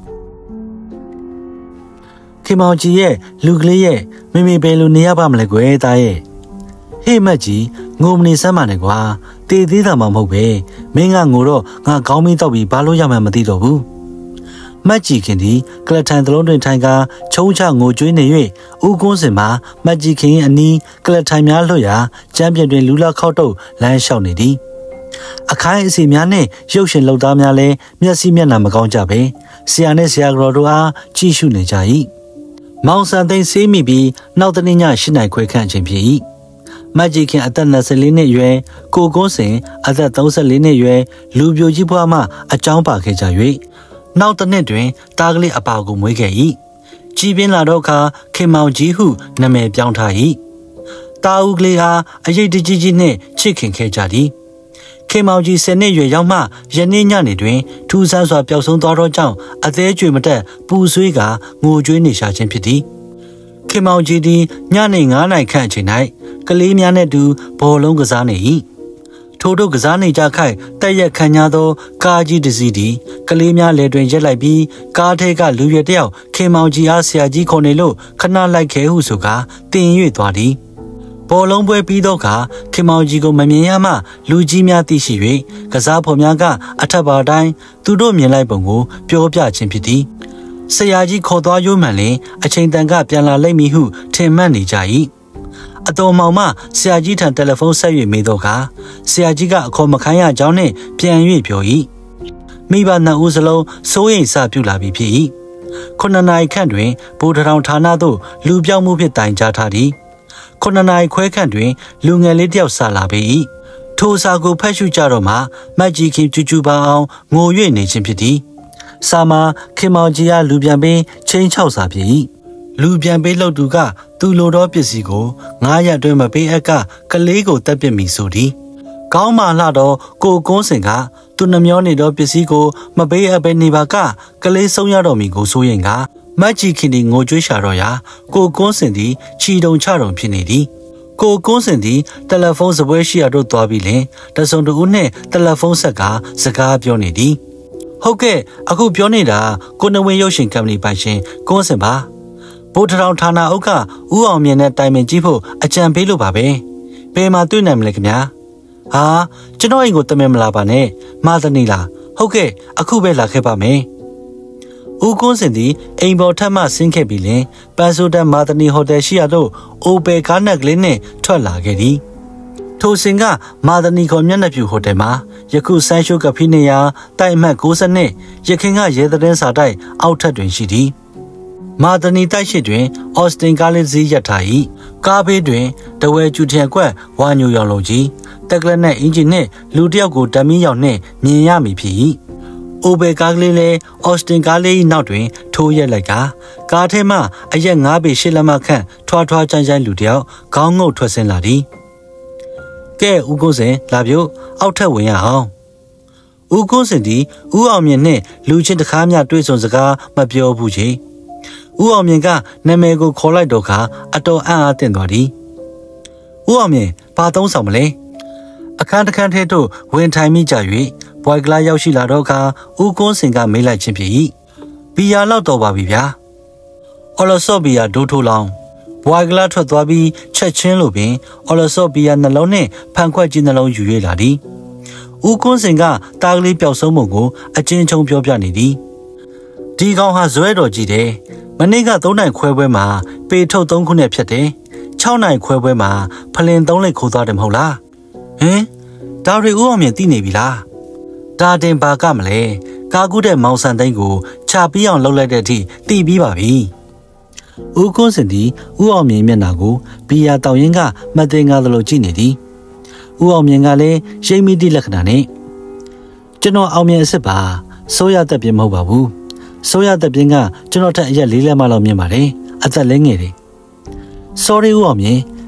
ခင်မောင်ကြီးရဲ့လူကလေးရဲ့မိမိဘယ်လိုနေရပါမလဲကွယ်သားရဲ့ဟေ့မက်ကြီးငိုမနေစမ်းပါနဲ့ကွာတေသေးတာမှမဟုတ်ပဲမင်းကငိုတော့ငါခေါင်းမင်းတောက်ပြီးဘာလို့ရမှန်းမသိတော့ဘူးမက်ကြီးခင်ဒီကလထန်သလုံးတွင်ထိုင်ကချုံချငိုကြွေးနေ၍ဦးကွန်းစင်မှာမက်ကြီးခင်အနီးကလထန်များလွှတ်ရာကျမ်းပြင်တွင်လူလာခောက်တုပ်လမ်းလျှောက်နေသည်အခိုင်အစီများနဲ့ရုပ်ရှင်လုပ်သားများလည်းမျက်စိမျက်နှာမကောင်းကြပဲဆရာနဲ့ဆရာတော်တို့အားကြည့်ရှုနေကြ၏မောင်စံသိန်းဆေးမိပြီးနောက်တနေ့ည၈နာရီခွဲခန့်အချိန်ဖြစ်၏မတ်ကြီးခင်အသက်၂၄နှစ်အရွယ်ကိုကွန်းစင်အသက်၃၄နှစ်အရွယ်လူပြိုကြီးဘွားမှအကြောင်းပါခဲ့ကြ၍နောက်တစ်နှစ်တွင်တားကလေးအပါကိုမွေးခဲ့၏ကြည်ပြင်းလာတော့အခါခင်မောင်ကြီးဟုနာမည်ပြောင်းထား၏တာဦးကလေးအားအရေးတကြီးကြီးနှင့်ချစ်ခင်ခဲ့ကြသည်ခင်မောင်ကြီးဆယ်နှစ်ရွယ်ရောက်မှယနေ့ညနေတွင်ထူးဆန်းစွာပျောက်ဆုံးသွားသောကြောင့်အသေးကျွေမတက်ပူဆွေးကငိုကြွေးနေရှာခြင်းဖြစ်သည်ခင်မောင်ကြီးသည်ညနေငါးနာရီခန့်အချိန်၌ကလေးများနှင့်တူဘောလုံးကစားနေ၏ထိုတို့ကစားနေကြခိုက်တက်ရက်ခံရသောကားကြီးတစ်စီးသည်ကလေးများလေတွင်ရက်လိုက်ပြီးကားထဲကလူရွယ်တယောက်ခင်မောင်ကြီးအားဆရာကြီးခေါ်နေလို့ခဏလိုက်ခဲဟုဆိုကာတင်၍သွားသည်ဘောလုံးပွဲပြီးတော့ကခင်မောင်ကြီးကိုမမြင်ရမှလူကြီးများသိရှိ၍ကစားဖော်များကအထက်ပါတိုင်းသူတို့မြင်လိုက်ပုံကိုပြောပြခြင်းဖြစ်သည်ဆရာကြီးခေါ်သွားရိုးမှန်လင်အချိန်တန်ကပြန်လာလိမ့်မည်ဟုထင်မှတ်နေကြ၏အတော်မောင်မှဆရာကြီးထံတယ်လီဖုန်းဆက်၍မေးတော့ကဆရာကြီးကအခေါ်မခိုင်းရကြောင်းနှင့်ပြန်၍ပြော၏မိဘနှစ်ဦးစလုံးစိုးရိမ်စပြုလာပြီဖြစ်၏ခုနှစ်နာရီခန့်တွင်ဗိုလ်ထောင်ဌာနသို့လူပြောင်းမှုဖြင့်တိုင်ကြားထားသည်ခုနှစ်နာရီခွဲခန့်တွင်လူငယ်လေးတယောက်စာလာပေ၏ထိုစာကိုဖတ်ရှုကြတော့မှမတ်ကြီးခင်ကျူးကျူးပါအောင်ငို၍နေခြင်းဖြစ်သည်စာမှာခင်မောင်ကြီးအားလူပြန်ပေးချင်းချောက်စာဖြစ်၏လူပြန်ပေးလို့သူကသူလိုတော့ပစ္စည်းကိုငါးရက်တွင်မပေးအပ်ကကလေးကိုတက်ပစ်မိဆိုသည်ကောင်းမှလှတော့ကိုကွန်းစင်ကသူနှမျောနေတော့ပစ္စည်းကိုမပေးအပ်ပဲနေပါကကလေးဆုံးရတော့မီကိုဆိုရင်ကမတ်ကြီးခင်ဒီငိုကြွေးရှာတော့ရာကိုကွန်းစင်သည်ခြီတုံချတုံဖြစ်နေသည်ကိုကွန်းစင်သည်တယ်လီဖုန်းစပွဲရှိရာတို့သွားပြီးလင်တစုံတဦးနှင့်တယ်လီဖုန်းဆက်ကစကားပြောနေသည်ဟုတ်ကဲ့အခုပြောနေတာကိုနဝင်းရုပ်ရှင်ကုမ္ပဏီပိုင်ရှင်ကွန်းစင်ပါဗိုလ်ထောင်ဌာနအုပ်ကဦးအောင်မြင့်နဲ့တိုင်ပင်ကြည့်ဖို့အကြံပေးလို့ပါပဲဘယ်မှာတွေ့နိုင်မလဲခင်ဗျာဟာကျွန်တော်အိမ်ကိုတမင်မလာပါနဲ့မာသနီလားဟုတ်ကဲ့အခုပဲလာခဲ့ပါမယ်ဦးကွန်းစင်သည်အိမ်ပေါ်ထပ်မှဆင်းခဲ့ပြီးလင်ပန်ဆိုတန်မာသနီဟိုတယ်ရှိရာသို့အိုပယ်ကားနက်ကလေးနှင့်ထွက်လာခဲ့သည်ထိုစင်ကမာသနီခေါ်မျက်နှာဖြူဟိုတယ်မှာယခုဆန်းရှိုးကဖိနေရာတိုက်အမှတ်၉၂ရခင်ကရဲသတင်းစာတိုက်အောက်ထပ်တွင်ရှိသည်မာသနီတိုက်ရှိတွင်အော်စတင်ကားလေးစီးရပ်ထား၏ကားဘေးတွင်တဝဲကျူထန်ကွက်ဝါညိုရောင်လုံးကြီးတက်ကလနဲ့အင်ဂျင်နှင့်လူတစ်ယောက်ကိုဓမီရောက်နှင့်မြင်ရမည်ဖြစ်၏အိုဘယ်ကားကလေးလည်းအော်စတင်ကားလေး၏နောက်တွင်ထိုးရက်လိုက်ကကားထဲမှအရက်ငါးပေရှစ်လက်မခန့်ထွားထွားချိုင်းချိုင်းလူတစ်ယောက်ခေါင်းငုပ်ထွက်ဆင်းလာသည်ကဲဦးကိုစင်လာပြုတ်အောက်ထပ်ဝင်ရအောင်ဦးကိုစင်သည်ဦးအောင်မြင့်နှင့်လူချင်းတကားများတွေ့ဆုံစကားမပြောဘူးချေဦးအောင်မြင့်ကနာမည်ကိုခေါ်လိုက်တော့ခါအတော်အံ့အားသင့်သွားသည်ဦးအောင်မြင့်ဘာသုံးဆောင်မလဲအခန်းတစ်ခန်းထဲသို့ဝင်ထိုင်မိကြ၍ဘွိုင်ကလာရောက်ရှိလာတော့ခါဦးကွန်းစင်ကမေးလိုက်ခြင်းဖြစ်၏ဘီယာလောက်တော့ပါပြီဗျာအော်လဆော့ဘီယာဒိုးထိုးလောင်းဘွိုင်ကလာထွက်သွားပြီးချက်ချင်းလိုပင်အော်လဆော့ဘီယာနှလုံးနှင့်ဖန်ခွက်ကြီးနှလုံးယူ၍လာသည်ဦးကွန်းစင်ကတားကလေးပျောက်ဆုံးပုံကိုအချင်းချုံပြောပြနေသည်ဒီကောင်ဟာဇွဲတော်ကြီးတယ်မနေ့ကသုံးနိုင်ခွဲပွဲမှာပေထုတ်သုံးခုနဲ့ဖြတ်တယ်၆နိုင်ခွဲပွဲမှာဖလင်သုံးလက်ခိုးသွားတယ်မဟုတ်လားဟင်ဒါရီဦးအောင်မြင်သိနေပြီလားဒါတင်ပါကမလဲကာကူးတဲ့မောင်စံသိန်းကိုခြာပြီးအောင်လှုပ်လိုက်တဲ့အထိသိပြီးပါပြီဦးကွန်းစင်သည်ဦးအောင်မြင်မျက်နှာကိုဘီယာတောင်ရင်ကမတင်ကားသလိုကြည့်နေသည်ဦးအောင်မြင်ကလည်းရိပ်မိသည့်လက္ခဏာနဲ့ကျွန်တော်အောင်မြင်အစ်စ်ပါစိုးရသက်ပြင်းမဟုတ်ပါဘူးစိုးရသက်ပြင်းကကျွန်တော်ထက်အရက်လေးလက်မလောက်မြင်ပါတယ်အသက်လည်းငယ်တယ် sorry ဦးအောင်မြင်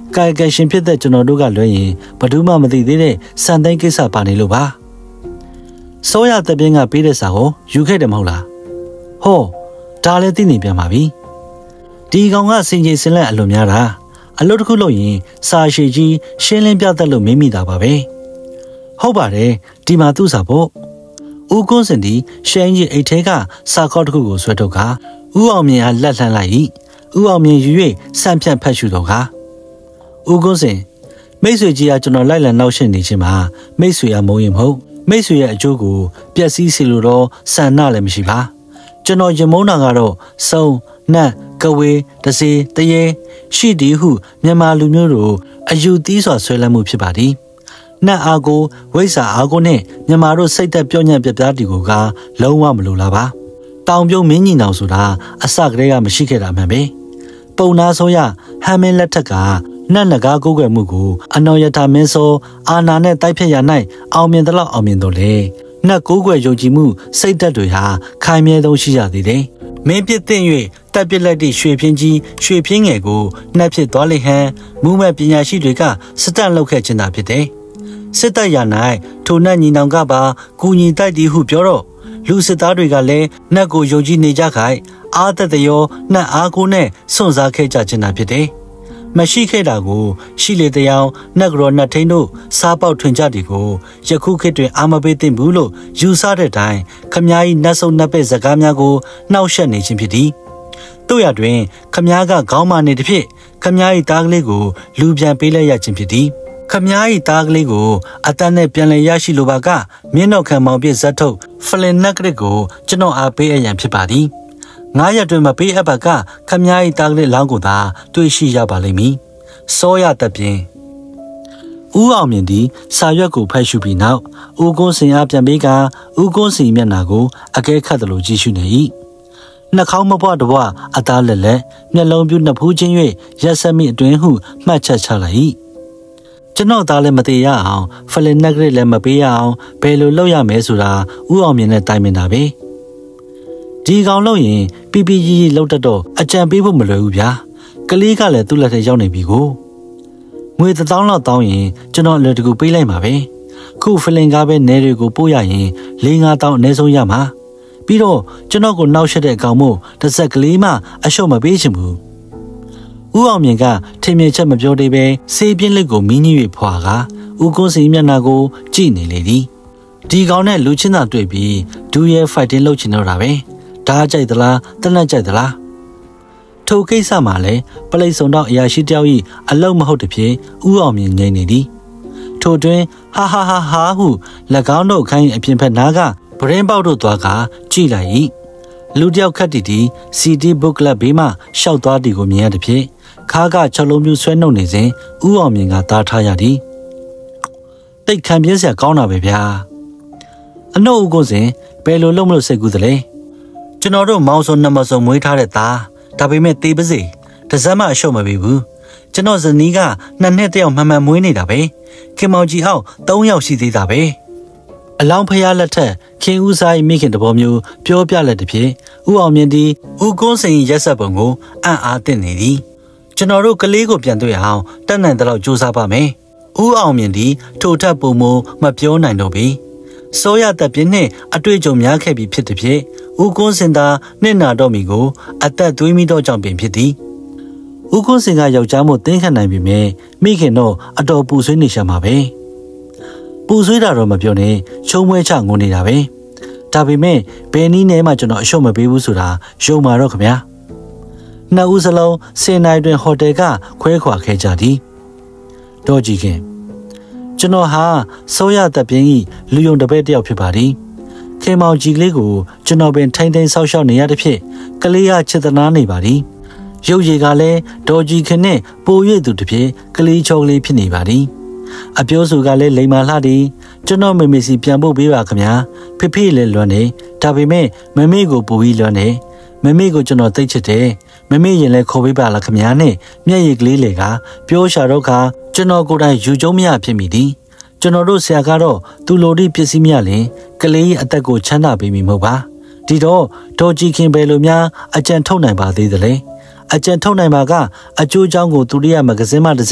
ကာယကံရှင်ဖြစ်တဲ့ကျွန်တော်တို့ကလွှဲရင်ဘယ်သူမှမသိသေးတဲ့စံသိမ်းကိစ္စပါနေလို့ပါစောရတပြင်းကပေးတဲ့စာကိုယူခဲ့တယ်မဟုတ်လားဟောဒါလည်းသိနေပြန်ပါပြီဒီကောင်ကစင်ကြီးစင်လက်အလွန်များတာအလုပ်တစ်ခုလုပ်ရင်စာရှိကြီးရှင်းလင်းပြတတ်လို့မမိတာပါပဲဟုတ်ပါတယ်ဒီမှာသူ့စာပေါ့ဦးကွန်းစင်ဒီရှင်းကြီးအိတ်ထဲကစာခေါက်တစ်ခုကိုဆွဲထုတ်ကဦးအောင်မြင့်ဟာလက်လှမ်းလိုက်ဦးအောင်မြင့်ယူ၍စံဖြန့်ဖတ်ရှုတော့ကဦးကွန်းစင်မိတ်ဆွေကြီးကကျွန်တော်လိုက်လံနောက်ရှင်းနေခြင်းမှာမိတ်ဆွေအမုန်းရင်မဟုတ်မိတ်ဆွေရဲ့အကျိုးကိုပျက်စီးစေလိုတော့ဆန္ဒလည်းမရှိပါကျွန်တော်ရင်မုန်းတာကတော့စုံနတ်ကဝေတစေတရေရှိတီဟုမြန်မာလူမျိုးတို့အယူသီးစွာဆွဲလန်းမှုဖြစ်ပါသည်နတ်အားကိုဝိဇ္ဇာအားကိုနဲ့မြန်မာတို့စိတ်သက်ပြောညံ့ပြပြတီကိုကလုံးဝမလိုလားပါတောင်ပြုံးမင်းကြီးနောင်ဆိုတာအစကတည်းကမရှိခဲ့တာမှန်ပဲပုံနာဆိုရဟမ်းမင်းလက်ထက်ကနတ်နဂါကိုးကွယ်မှုကိုအနော်ယထာမင်းစောအာနာနဲ့တိုက်ဖြတ်ရ၌အောင်မြင်သလောက်အောင်မြင်တော့လေနတ်ကိုးကွယ်ယုံကြည်မှုစိတ်သက်တွေဟာခိုင်မြဲဆုံးရှိရသေးတယ်မင်းပြစ်တဲ့၍တပ်ပစ်လက်သည့်ရွှေပြင်းကြီးရွှေပြင်းငယ်ကိုနှက်ဖြစ်သွားလိမ့်ဟန်မူမဲ့ပညာရှိတွေကစတန့်လုပ်ခဲ့ခြင်းသာဖြစ်တယ်စစ်တပ်ရ၌ထိုနတ်ညီနောင်ကပါကူညီတိုက်သည်ဟုပြောတော့လူစစ်သားတွေကလည်းနတ်ကိုယုံကြည်နေကြခိုင်အားသက်တရောနတ်အားကိုနဲ့စွန့်စားခဲ့ကြခြင်းသာဖြစ်တယ်မရှိခဲ့တာကိုရှိလေတရားနတ်ကရောနတ်ထိန်တို့စားပေါက်ထွင်ကြတယ်ကိုယခုခေတ်တွင်အာမပေးသင့်ဘူးလို့ယူဆတဲ့အတိုင်းခမားကြီးနတ်ဆုံနတ်ပဲ့စကားများကိုနှောက်ယှက်နေခြင်းဖြစ်သည်တို့ရတွင်ခမားကခေါင်းမာနေသည်ဖြင့်ခမား၏သားကလေးကိုလူပြန်ပေးလိုက်ရခြင်းဖြစ်သည်ခမား၏သားကလေးကိုအတန်းနဲ့ပြန်လည်ရရှိလိုပါကမြင်းတော်ခံမောင်ပြဇက်ထုတ်ဖလင်နက်ကရစ်ကိုကျွန်တော်အားပေးအရန်ဖြစ်ပါသည်ငါးရက်တွင်မပေးအပ်ပါကခမား၏သားကလေးလောင်းကိုသာတွေ့ရှိရပါလိမ့်မည်စောရတပြင်းဦးအောင်မြင့်သည်စာရွက်ကိုဖတ်ရှုပြီးနောက်ဦးကွန်းစင်အားပြန်ပေးကဦးကွန်းစီမျက်နှာကိုအကဲခတ်သလိုကြည့်ရှုနေ၏နှာခေါင်းမပွားတပွားအသားလက်လက်မျက်လုံးပြူနှစ်ဖူးချင်း၍ရက်ဆက်မိအတွင်ဟုမှတ်ချက်ချလိုက်၏ကျွန်တော်သားလည်းမသေးရအောင်ဖလင်နက်ကရစ်လည်းမပေးရအောင်ဘယ်လိုလုပ်ရမလဲဆိုတာဦးအောင်မြင့်နဲ့တိုင်ပင်တာပဲဒီကောင်လို့ရင်ပီပီကြီးကြီးလောက်တတ်တော့အကြံပေးဖို့မလွယ်ဘူးဗျာကလေးကလည်းသူ့လက်ထဲရောက်နေပြီကိုငွေတစ်သောင်းလောက်တောင်းရင်ကျွန်တော်အလွယ်တကူပေးလိုက်မှာပဲခုဖလင်ကားပဲနေတွေကိုပို့ရရင်လေးငါးတောင်းအနည်းဆုံးရမှာပြီးတော့ကျွန်တော်ကိုနှောက်ရှက်တဲ့အကောင်မို့တစ်စက်ကလေးမှအလျှော့မပေးချင်ဘူးဦးအောင်မြင့်ကထင်မြင်ချက်မပြောသေးပဲစေးပြင်းလက်ကိုမင်းကြီး၍ဖွာကဦးကွန်းစီမျက်နှာကိုကြည့်နေလေသည်ဒီကောင်နဲ့လူချင်းသာတွေ့ပြီးဒူရဲဖိုက်တင်လုပ်ချင်တော့တာပဲဓာတ်ကြိုက်သလားတနက်ကြိုက်သလားထိုကိစ္စမှာလည်းပလိတ်စုံတော့အရာရှိတယောက်၏အလုံးမဟုတ်တဖြစ်ဦးအောင်မြင့်ငိမ့်နေသည်ထိုတွင်ဟာဟာဟာဟာဟု၎င်းတို့ခိုင်းအပြင်ဖက်နားကဗရင်ပေါက်တို့သွားကကြည့်လိုက်၏လူတယောက်ခတ်တီတီစီတီဘုတ်ကလပ်ဘေးမှရှောက်သွားတီကိုမြင်ရသည်ဖြင့်ခါးက၆လုံးပြူဆွဲနှုတ်နေစဉ်ဦးအောင်မြင့်ကသားထားရသည်တိတ်ခံပြင်းစရာကောင်းတာပဲဗျာအနှုတ်ဦးကိုစဉ်ဘယ်လိုလုပ်မလို့စိတ်ကူးသလဲကျွန်တော်တို့မောင်စုံနမစုံမွေးထားတဲ့သားဒါပေမဲ့တေးပါစေတစမ်းမအရှုံးမပေးဘူးကျွန်တော်ဇနီးကနှစ်နှစ်တယောက်မှန်မှန်မွေးနေတာပဲခင်မောင်ကြီးအောင်သုံးယောက်ရှိသေးတာပဲအလောင်းဖျားလက်ထက်ခင်ဦးစား၏မိခင်တဘောမျိုးပြောပြလက်တဖြင့်ဦးအောင်မြင့်သည်ဦးကွန်းစိန်ရက်ဆက်ပုံကိုအံ့အားသင့်နေသည်ကျွန်တော်တို့ကလေးကိုပြန်တွေ့အောင်တတ်နိုင်တဲ့လောက်ကြိုးစားပါမယ်ဦးအောင်မြင့်သည်ထိုထက်ပုံမမပြောနိုင်တော့ပြီစောရသက်ပြင်းနှင့်အတွေ့အကြုံများခဲ့ပြီးဖြစ်သည်ဖြင့်ဦးကွန်းစင်သာနှင့်နာတော့မီကိုအသက်သွေးမိတော့ကြောင့်ပင်ဖြစ်သည်ဦးကွန်းစင်ကယောက်ျားမို့တင်းခံနိုင်ပြီမဲ့မိခင်တော့အတော်ပူဆွေးနေရှာမှာပဲပူဆွေးတာတော့မပြောနဲ့ချုံမွဲချငုံနေတာပဲဒါပေမဲ့ဘယ်နည်းနဲ့မှကျွန်တော်အရှုံးမပေးဘူးဆိုတာယုံပါတော့ခင်ဗျာနှစ်ဦးစလုံးစင်နိုင်တွင်ဟိုတယ်ကခွဲခွာခဲ့ကြသည်တော့ကြည့်ခင်ကျွန်တော်ဟာစိုးရသက်ပြင်းဤလူယုံတပည့်တယောက်ဖြစ်ပါသည်ခင်မောင်ကြီးကလေးကိုကျွန်တော်ပင်ထိမ့်သိမ်းဆောက်ရှောက်နေရတဲ့ဖြစ်ကလေးရချစ်သနာနေပါသည်ရုပ်ရည်ကလည်းဒေါ်ကြီးခင်နဲ့ပို၍သူတစ်ဖြစ်ကလေးချောကလေးဖြစ်နေပါသည်အပြောဆိုကလည်းလိမ္မာလှသည်ကျွန်တော်မေမေစီပြန်ဖို့ပေးပါခင်ဗျာဖေဖေလည်းလွမ်းနေဒါပေမဲ့မမေကိုပူပြီးလွမ်းနေမမေကိုကျွန်တော်သိချစ်တယ်မမေရင်လည်းခေါ်ပေးပါလားခင်ဗျာနဲ့မျက်ရည်ကလေးလေကပြောရှာတော့ခါကျွန်တော်ကိုယ်တိုင်ယူကျုံမရဖြစ်မိသည်ကျွန်တော်တို့ဆရာကတော့သူလိုတိပစ္စည်းများလင်ကလေးအသက်ကိုချမ်းသာပေးမိမဟုတ်ပါဒီတော့ဒေါ်ကြီးခင်ဘယ်လိုများအကြံထုတ်နိုင်ပါသေးသလဲအကြံထုတ်နိုင်ပါကအကျိုးအကြောင်းကိုသူရိယမဂဇင်းမှတစ်ဆင့်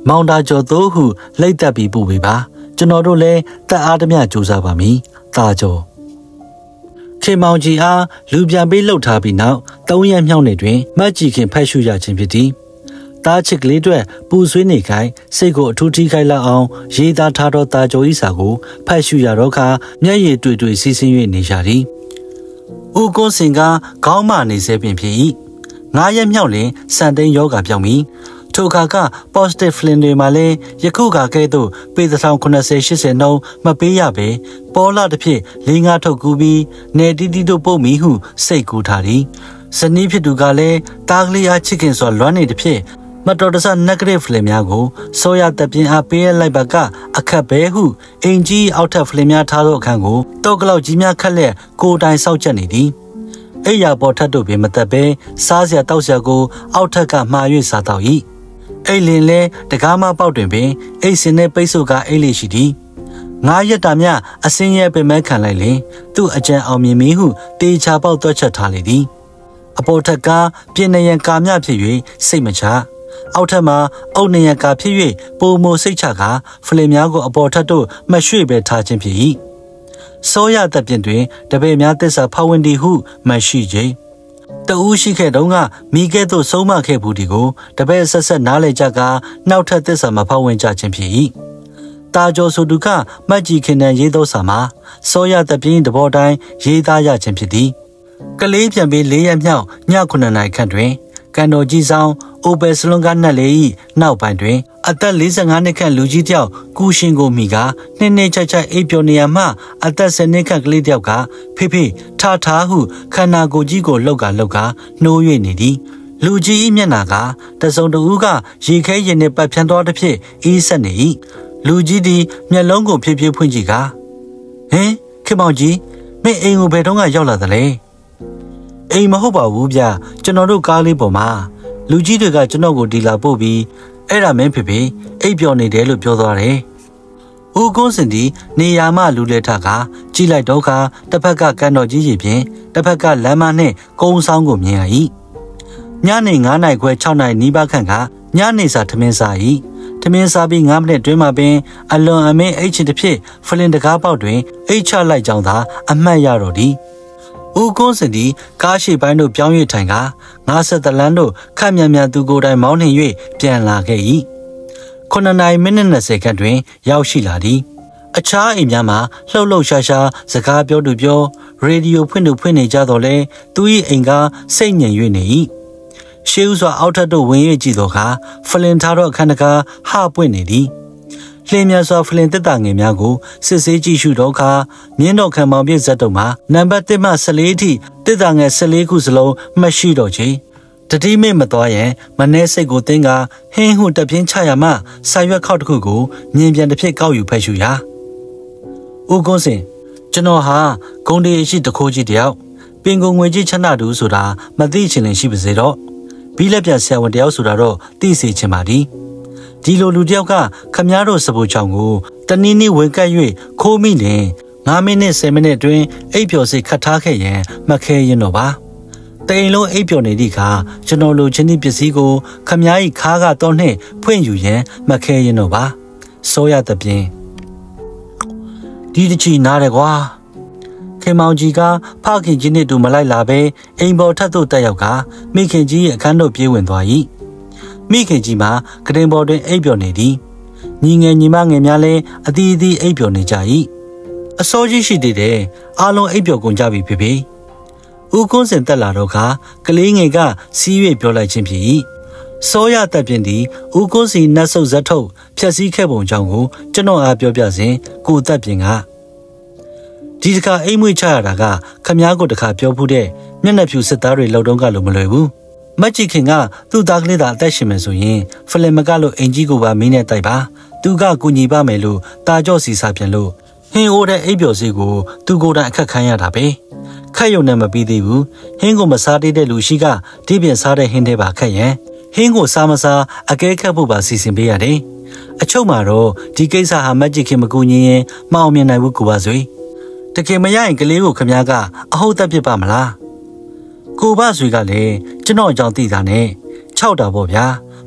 မောင်တာကျော်တို့ဟုလိတ်တက်ပြီးပူပေးပါကျွန်တော်တို့လည်းတက်အားတမျှကြိုးစားပါမည်တာကျော်ခေမောင်ကြီးအားလူပြန်ပေးလှုပ်ထားပြီးနောက်သုံးရက်မြောက်နေ့တွင်မတ်ကြီးခင်ဖတ်ရှုရခြင်းဖြစ်သည်တားချစ်ကလေးတွေပူဆွေးနေခိုင်းစိတ်ကိုအထူးထိခိုက်လောက်အောင်ရေးသားထားသောတာကျော်ဤစာကိုဖတ်ရှုရတော့ခါမျက်ရည်တွေ့တွေ့စီးဆင်း၍နေကြသည်ဦးကွန်းစင်ကခေါင်းမနေစေပင်ဖြစ်၏ငါးရက်မြောက်လင်စံတိန်ယောဂပြောင်းပြီးထိုအခါက positive flame တွေမှာလည်းယခုကကဲ့သို့ပေတစ်ထောင်ခုနှစ်ဆယ်ရှစ်ဆယ်နှုန်းမပေးရပဲပေါ်လာတစ်ဖြစ်လေးငါထုတ်ကူးပြီးနေတီတီတို့ပုတ်မီဟုစိတ်ကူးထားသည်ဇနီးဖြစ်သူကလည်းတားကလေးအားချစ်ခင်စွာလွမ်းနေတစ်ဖြစ်မတော်တဆ negative flame များကိုဆိုရတပြင်းအားပေးရလိုက်ပါကအခက်ပဲဟုအင်ကြီးအောက်ထပ် flame များထားသောအခန်းကိုတောက်ကလောက်ကြီးများခက်လက်ကိုယ်တိုင်စောက်ချက်နေသည်အိယာပေါ်ထပ်တို့ပင်မသက်ပဲစားစရာတောက်စရာကိုအောက်ထက်ကမှား၍စားတော့၏အိတ်လင်လဲတကားမပေါက်တွင်ပင်အိတ်စင်နဲ့ပိတ်ဆို့ကအိတ်လေးရှိသည်ငါးရက်တာမြအစင်းရဲပင်မဲခံလိုက်လင်သူ့အကြံအောင်မြင်မီဟုတေချာပေါက်သွက်ချက်ထားလေသည်အပေါ်ထက်ကပြင်းနေရန်ကာမြဖြစ်၍စိတ်မချအောက်ထက်မှာအုတ်နေရန်ကာဖြစ်၍ပုံမစိတ်ချကဖလင်များကိုအပေါ်ထက်တို့မရွှေ့ပဲထားခြင်းဖြစ်၏စောရသက်ပြင်တွင်တပည့်များသစ္စာဖောက်ဝင်သည်ဟုမရှိခြင်းတဦးရှိခဲ့တော့ကမိကဲ့သို့ဆုံးမခဲ့ဘူးဒီကိုတပည့်ဆက်ဆက်နားလေကြကနောက်ထပ်သစ္စာမဖောက်ဝင်ကြခြင်းဖြစ်၏တာကျော်ဆိုသူကမတ်ကြီးခင်တန်ရေးသောစာမှာစောရသက်ပြင်တဘောတိုင်းရေးသားရခြင်းဖြစ်သည်ကလေးပြန်ပြီးလေးရက်မြောက်ညခုနှစ်နာရီခန့်တွင်ကန်တော်ကြီးဆောင်အိုပယ်စလွန်ကနတ်လေ၏နောက်ပိုင်းတွင်အသက်လေးဆယ်ငါးနှစ်ခန့်လူကြီးတယောက်ကူရှင်ကိုမိကနှစ်နှစ်ချာချာအိပ်ပျော်နေရမှအသက်ဆယ်နှစ်ခန့်ကလေးတယောက်ကဖေဖေထားထားဟုခန္ဓာကိုယ်ကြီးကိုလှုပ်ကလှုပ်ကနှိုး၍နေသည်လူကြီး၏မျက်နာကတစုံတဦးကရေခဲရင်နှင့်ပတ်ဖြန်းသွားသည်ဖြင့်အေးဆက်နေ၏လူကြီးသည်မျက်လုံးကိုဖြည်းဖြည်းဖွင့်ကြည့်ကဟင်ခင်မောင်ကြီးမင်းအိမ်ကိုဘယ်တော့မှရောက်လာသလဲအိမ်မဟုတ်ပါဘူးဗျကျွန်တော်တို့ကားလေးပေါ်မှာလူကြီးတွေကကျွန်တော်ကိုဒီလာပို့ပြီးအဲ့ဒါမင်းဖေဖေအိပ်ပျော်နေတယ်လို့ပြောသွားတယ်။ဦးကုန်းစင်ဒီနေရာမှလူလက်ထကကြည့်လိုက်တော့ခါတစ်ဖက်ကကန်တော်ကြီးရေဖြင့်တစ်ဖက်ကလမ်းမနဲ့ကုန်းဆောင်ကိုမြင်ရ၏။ညနေငါးနာရီခွဲခြောက်နာရီနီးပါးခန့်ကညနေစာထမင်းစား၏။ထမင်းစားပြီးငါးမိနစ်တွင်မှပင်အလွန်အမင်းအိတ်ချစ်တစ်ဖြစ်ဖလင်တကားပေါက်တွင်အိတ်ချလိုက်ကြောင်းသာအမှတ်ရတော့သည်။ဦးကုန်းစင်ဒီကားရှိပိုင်းတို့ပြောင်း၍ထိုင်ကငါးဆက်တလန်းတို့ခက်မြန်မြန်သူကိုယ်တိုင်မောင်းနှင်၍ပြန်လာခဲ့၏ခုနှစ်နာရီမိနစ်နှစ်ဆယ်ခန့်တွင်ရောက်ရှိလာသည်အခြားအိမ်များမှာလှုပ်လှုပ်ရှားရှားစကားပြောသူပြောရေဒီယိုဖွင့်သူဖွင့်နေကြတော့လဲသူ၏အိမ်ကစိတ်ငြိမ်၍နေ၏ရှေးဥစွာအောက်ထပ်တို့ဝင်၍ကြည့်တော့ကဖလင်ထားသောအခန်းတကားဟပွင့်နေသည်လင်းမြစွာဖလင်တက်တာငယ်များကိုစစ်ဆေးကြည့်ရှုတော့ခါမြင်းတော်ခံမောင်ပြည့်ဇက်တို့မှာနံပါတ်တစ်မှဆယ်လေးအထိတက်တာငယ်ဆယ်လေးခုစလုံးမရှိတော့ချေတတိမိမသွားရင်မနှဲစိတ်ကိုတင်းကဟင်းဟုတပြင်းချရမှဆာရွက်ခောက်တစ်ခုကိုမြင်ပြန်တစ်ဖြစ်ကောက်ယူဖက်ရှုရာဦးကုန်းစင်ကျွန်တော်ဟာဂုံဒီရှိတခိုးကြီးတယောက်ပင်ကုံငွေကြီးချမ်းသာသူဆိုတာမသိချင်လင်ရှိပါစေတော့ဘီလက်ပြဆရာဝန်တယောက်ဆိုတာတော့သိစေချင်ပါသည်ဒီလိုလူတယောက်ကခမားတို့စပူချောင်းကိုတနည်းနည်းဝင်ကပ်၍ခိုးမိနေငါးမိနစ်ဆယ်မိနစ်အတွင်းအိပ်ပျော်စိတ်ခတ်ထားခဲ့ရင်မခဲရင်တော့ပါတိန်လုံးအိပ်ပျော်နေသည့်အခါကျွန်တော်လိုချင်သည့်ပစ္စည်းကိုခမား၏ခါးကတော့နှင့်ဖွင့်ယူရန်မခဲရင်တော့ပါဆိုရတဲ့ပြင်ဒီတချီနားတယ်ကွာခင်မောင်ကြီးကဖခင်ကြီးနဲ့တူမလိုက်လာပဲအိမ်ပေါ်ထပ်သို့တက်ရောက်ကမိခင်ကြီးရဲ့အခန်းသို့ပြေးဝင်သွား၏မိခင်ကြီးမှာကတင်ပေါ်တွင်အိပ်ပျော်နေသည်ညီငယ်ညီမငယ်များလည်းအသီးအသီးအိပ်ပျော်နေကြ၏အစောကြီးရှိသေးတယ်အားလုံးအိပ်ပျော်ကုန်ကြပြီဖေဖေဦးကုန်းစင်တက်လာတော့ကကလေးငယ်ကစီး၍ပြောလိုက်ခြင်းဖြစ်၏စောရတက်ပြင်းသည်ဦးကုန်းစီနတ်ဆုပ်ဇက်ထုတ်ဖြက်စီးခဲ့ပုံကြောင့်ကိုကျွန်တော်အားပြောပြစဉ်ကိုတက်ပြင်းကဒီတခါအိမ်မွေးချရတာကခမားကိုတခါပြောဖူးတဲ့မျက်နှာဖြူစစ်သားတွေလှုပ်တုံးကလို့မလွယ်ဘူးမတ်ကြီးခင်ကသူ့သားကလေးသာအသက်ရှင်မယ်ဆိုရင်ဖလင်မကလို့အင်ကြီးကိုပါမင်းနဲ့တိုက်ပါသူကကူညီပါမယ်လို့တာကြော့စီစာပြန်လို့ဟင်းအိုးတဲ့အိပ်ပျော်စီကိုသူကိုယ်တိုင်အခက်ခံရတာပဲခက်ရုံနဲ့မပြီးသေးဘူးဟင်းကိုမစားသေးတဲ့လူရှိကဒီပြင်စားတဲ့ဟင်းတွေပါခက်ရင်ဟင်းကိုစားမစားအကဲခတ်ဖို့ပါစီစဉ်ပေးရတယ်အချုပ်မှာတော့ဒီကိစ္စဟာမတ်ကြီးခင်မကူညီရင်မအောင်မြင်နိုင်ဘူးကိုပါဆွေတကယ်မရရင်ကလေးကိုခမားကအဟုတ်သက်ဖြစ်ပါမလားကိုဘဆွေကလည်းကျွန်တော်အကြောင်းသိတာနဲ့ခြောက်တာပေါ့ဗျာမ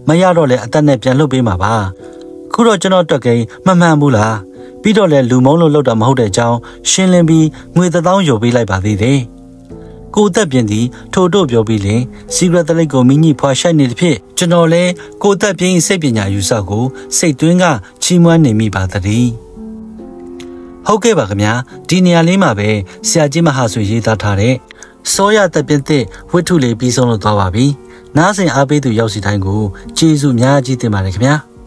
မရတော့လဲအသက်နဲ့ပြန်လွတ်ပေးမှာပါခုတော့ကျွန်တော်တွက်ကိန်းမမှန်ဘူးလားပြီးတော့လဲလူမုံလို့လောက်တာမဟုတ်တဲ့အကြောင်းရှင်းလင်းပြီးငွေတစ်သောင်းယူပေးလိုက်ပါသေးတယ်ကိုသက်ပြင်သည်ထို့တို့ပြောပြီးလင်စီဂရက်တလိတ်ကိုမိညိဖွာရှိုက်နေတဲ့ဖြစ်ကျွန်တော်လဲကိုသက်ပြင်စိတ်ပညာယူဆကိုစိတ်တွင်းကချီးမွမ်းနေမိပါသည်ဟုတ်ကဲ့ပါခင်ဗျာဒီနေရာလေးမှာပဲဆရာကြီးမဟာဆွေရေးသားထားတဲ့စောရသက်ပြင်သစ်ဝတ္ထုလေးပြီးဆုံးလို့သွားပါပြီနားဆင်အားပေးသူရောက်စီတိုင်းကိုကျေးဇူးများကြီးတင်ပါတယ်ခင်ဗျာ